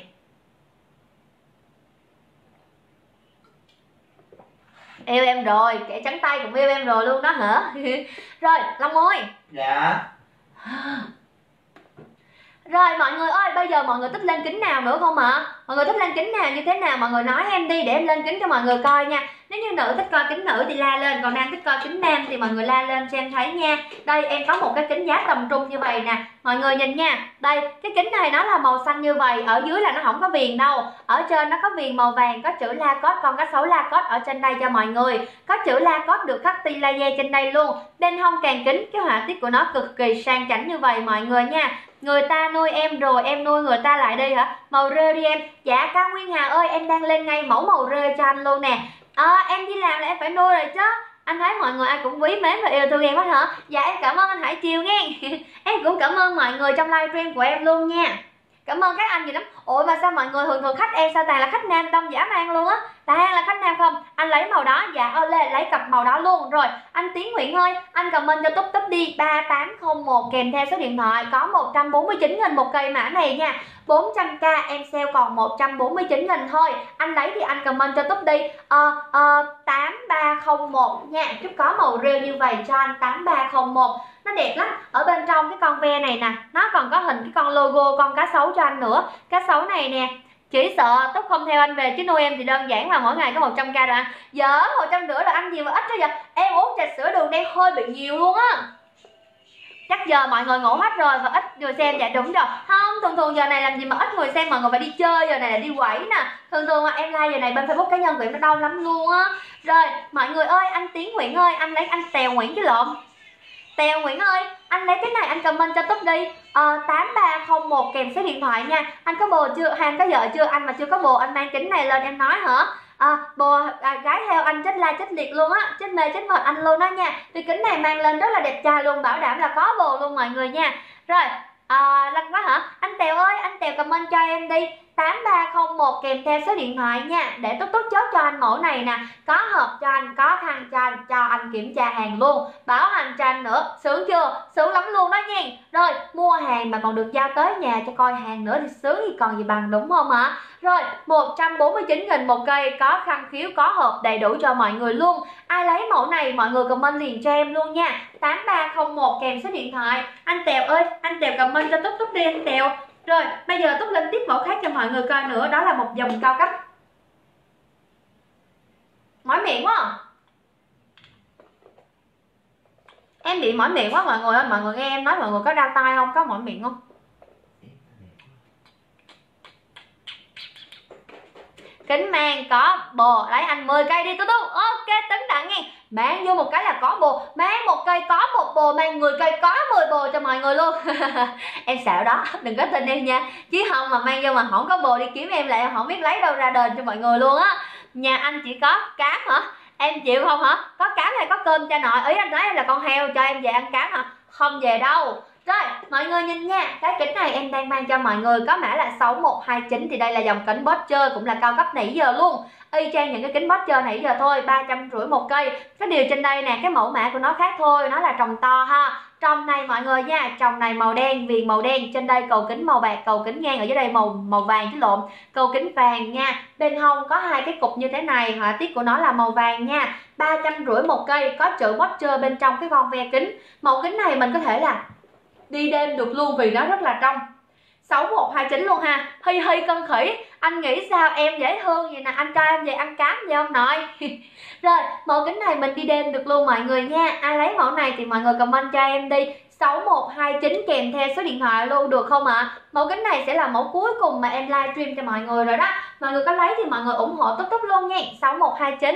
Yêu em rồi, kẻ trắng tay cũng yêu em rồi luôn đó hả? Rồi, Long ơi. Dạ. Rồi mọi người ơi, bây giờ mọi người thích lên kính nào nữa không ạ? Mọi người thích lên kính nào như thế nào mọi người nói em đi để em lên kính cho mọi người coi nha. Nếu như nữ thích coi kính nữ thì la lên, còn nam thích coi kính nam thì mọi người la lên cho em thấy nha. Đây em có một cái kính giá tầm trung như vậy nè. Mọi người nhìn nha. Đây, cái kính này nó là màu xanh như vậy, ở dưới là nó không có viền đâu. Ở trên nó có viền màu vàng, có chữ Lacoste, con cá sấu Lacoste ở trên đây cho mọi người. Có chữ Lacoste được khắc ti laser trên đây luôn. Bên hông càng kính, cái họa tiết của nó cực kỳ sang chảnh như vậy mọi người nha. Người ta nuôi em rồi em nuôi người ta lại đi hả? Màu rêu đi em. Dạ Cao Nguyên Hà ơi, em đang lên ngay mẫu màu rêu cho anh luôn nè. Em đi làm là em phải nuôi rồi chứ. Anh thấy mọi người ai cũng quý mến và yêu thương em hết hả? Dạ em cảm ơn anh Hải Chiều nghe. Em cũng cảm ơn mọi người trong livestream của em luôn nha. Cảm ơn các anh gì lắm. Ủa mà sao mọi người thường khách em sao toàn là khách nam đông dã man luôn á? Toàn là khách nam không? Anh lấy màu đó, dạ lấy cặp màu đó luôn. Rồi anh Tiến Nguyễn ơi, anh comment cho top đi 3801 kèm theo số điện thoại, có 149.000 một cây mã này nha. 400k em sale còn 149.000 thôi. Anh lấy thì anh comment cho top đi 8301 nha. Chúc có màu rêu như vậy cho anh 8301. Nó đẹp lắm. Ở bên trong cái con ve này nè, nó còn có hình cái con logo con cá sấu cho anh nữa. Cá sấu này nè, chỉ sợ Túc không theo anh về chứ nuôi em thì đơn giản là mỗi ngày có 100k rồi ăn. Giờ 150 rồi ăn gì mà ít đó giờ. Em uống trà sữa đường đen hơi bị nhiều luôn á. Chắc giờ mọi người ngủ hết rồi và ít người xem. Dạ đúng rồi. Không, thường giờ này làm gì mà ít người xem, mọi người phải đi chơi, giờ này là đi quẩy nè. Thường em like giờ này bên Facebook cá nhân của em nó đau lắm luôn á. Rồi mọi người ơi, anh Tiến Nguyễn ơi, anh lấy anh Tèo Nguyễn chứ lộn. Tèo Nguyễn ơi, anh lấy cái này anh comment cho top đi 8301 kèm số điện thoại nha. Anh có bồ chưa? Anh có vợ chưa? Anh mà chưa có bồ anh mang kính này lên em nói hả? Bồ gái theo anh chết la chết liệt luôn á, chết mê chết mệt anh luôn đó nha. Vì kính này mang lên rất là đẹp trai luôn, bảo đảm là có bồ luôn mọi người nha. Rồi lăng quá hả? Anh Tèo ơi, anh Tèo comment cho em đi 8301 kèm theo số điện thoại nha, để tốt chốt cho anh mẫu này nè. Có hộp cho anh, có khăn cho anh kiểm tra hàng luôn, bảo hành cho anh nữa. Sướng chưa? Sướng lắm luôn đó nha. Rồi mua hàng mà còn được giao tới nhà cho coi hàng nữa thì sướng thì còn gì bằng, đúng không ạ? Rồi 149.000 một cây, có khăn khiếu, có hộp đầy đủ cho mọi người luôn. Ai lấy mẫu này mọi người comment liền cho em luôn nha. 8301 kèm số điện thoại. Anh Tèo ơi, anh Tèo comment cho Túc đi anh Tèo. Rồi bây giờ Túc lên tiếp mẫu khác cho mọi người coi nữa, đó là một dòng cao cấp. Mỏi miệng quá à. Em bị mỏi miệng quá mọi người ơi, mọi người nghe em nói mọi người có đau tai không, có mỏi miệng không? Kính mang có bồ, lấy anh 10 cây đi Tú. Ok tính đặng nghe. Mang vô một cái là có bồ, mang một cây có một bồ, mang 10 cây có 10 bồ cho mọi người luôn. Em sợ đó, đừng có tin em nha. Chứ không mà mang vô mà không có bồ đi kiếm em lại em không biết lấy đâu ra đền cho mọi người luôn á. Nhà anh chỉ có cám hả? Em chịu không hả? Có cám hay có cơm cho nội? Ý anh nói em là con heo cho em về ăn cám hả? Không về đâu. Rồi mọi người nhìn nha, cái kính này em đang mang cho mọi người có mã là 6129, thì đây là dòng kính Bocher, cũng là cao cấp nãy giờ luôn. Y chang những cái kính Bocher nãy giờ thôi, 350 một cây. Cái điều trên đây nè, cái mẫu mã của nó khác thôi, nó là trồng to ha. Trồng này mọi người nha, trồng này màu đen, viền màu đen, trên đây cầu kính màu bạc, cầu kính ngang ở dưới đây màu vàng chứ lộn, cầu kính vàng nha. Bên hông có hai cái cục như thế này, họa tiết của nó là màu vàng nha. 350 một cây, có chữ Bocher bên trong cái con ve kính. Mẫu kính này mình có thể là đi đêm được luôn vì nó rất là trong. 6129 luôn ha. Hi hi con khỉ, anh nghĩ sao em dễ thương vậy nè, anh cho em về ăn cám vậy không nội? Rồi mẫu kính này mình đi đêm được luôn mọi người nha. Ai lấy mẫu này thì mọi người comment cho em đi 6129 kèm theo số điện thoại luôn được không ạ? Mẫu kính này sẽ là mẫu cuối cùng mà em livestream cho mọi người rồi đó. Mọi người có lấy thì mọi người ủng hộ tốt luôn nha. 6129.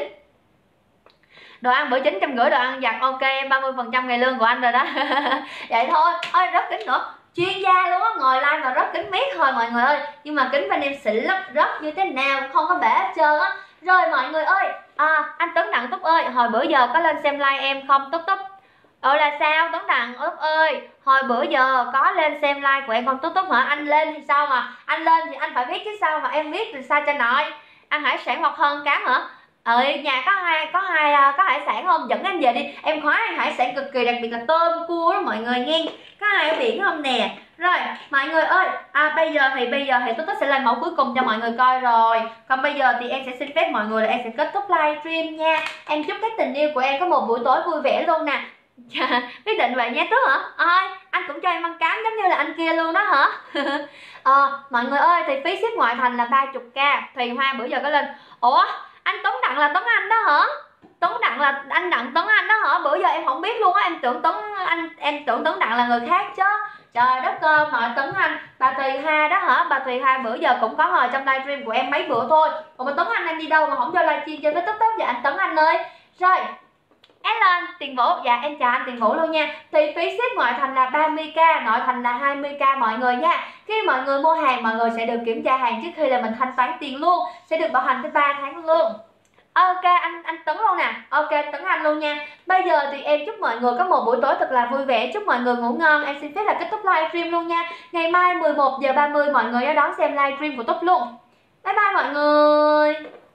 Đồ ăn bữa 950, đồ ăn giặt ok em 30% ngày lương của anh rồi đó. Vậy thôi. Ôi rớt kính nữa, chuyên gia luôn á, ngồi live mà rớt kính miết thôi mọi người ơi. Nhưng mà kính bên em xịn lắm, rớt như thế nào không có bể hết trơn á. Rồi mọi người ơi, anh Tuấn Đặng Túc ơi, hồi bữa giờ có lên xem like em không Túc Túc? Là sao Tuấn Đặng Túc ơi, hồi bữa giờ có lên xem like của em không Túc Túc hả? Anh lên thì sao mà, anh lên thì anh phải biết chứ sao mà em biết thì sao cho nội. Ăn hải sản mọc hơn cám hả? Nhà có hải sản không? Dẫn em về đi, em khoái ăn hải sản cực kỳ, đặc biệt là tôm cua đó mọi người nghe. Có ai ở biển không nè? Rồi mọi người ơi, bây giờ thì Túc Túc sẽ lên mẫu cuối cùng cho mọi người coi rồi. Còn bây giờ thì em sẽ xin phép mọi người là em sẽ kết thúc livestream nha. Em chúc các tình yêu của em có một buổi tối vui vẻ luôn nè. Quyết định vậy nhé Túc hả? Anh cũng cho em ăn cám giống như là anh kia luôn đó hả? Mọi người ơi, thì phí ship ngoại thành là 30k. Thùy Hoa bữa giờ có lên. Ủa anh Tuấn Đặng là Tuấn Anh đó hả? Tuấn Đặng là anh Đặng Tuấn Anh đó hả? Bữa giờ em không biết luôn á, em tưởng Tuấn Đặng là người khác chứ. Trời đất ơi, nội Tuấn Anh, bà Thùy Hoa đó hả? Bà Thùy Hoa bữa giờ cũng có ngồi trong livestream của em mấy bữa thôi. Còn mà Tuấn Anh em đi đâu mà không cho livestream cho với Túc dạ anh Tuấn Anh ơi. Rồi hello anh Tiền Vũ, dạ em chào anh Tiền Vũ luôn nha. Thì phí ship ngoại thành là 30k, nội thành là 20k mọi người nha. Khi mọi người mua hàng mọi người sẽ được kiểm tra hàng trước khi là mình thanh toán tiền luôn, sẽ được bảo hành tới 3 tháng luôn. Ok anh Tuấn luôn nè, ok Tuấn Anh luôn nha. Bây giờ thì em chúc mọi người có một buổi tối thật là vui vẻ, chúc mọi người ngủ ngon. Em xin phép là kết thúc livestream luôn nha. Ngày mai 11h30 mọi người đón xem livestream của Túc luôn. Bye bye mọi người.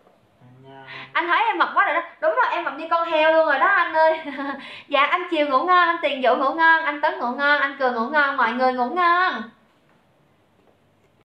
Anh thấy em mập quá rồi đó. Đúng rồi em mập như con heo luôn rồi đó anh ơi. Dạ anh Chiều ngủ ngon, anh Tiền Vũ ngủ ngon, anh Tấn ngủ ngon, anh Cường ngủ ngon, mọi người ngủ ngon.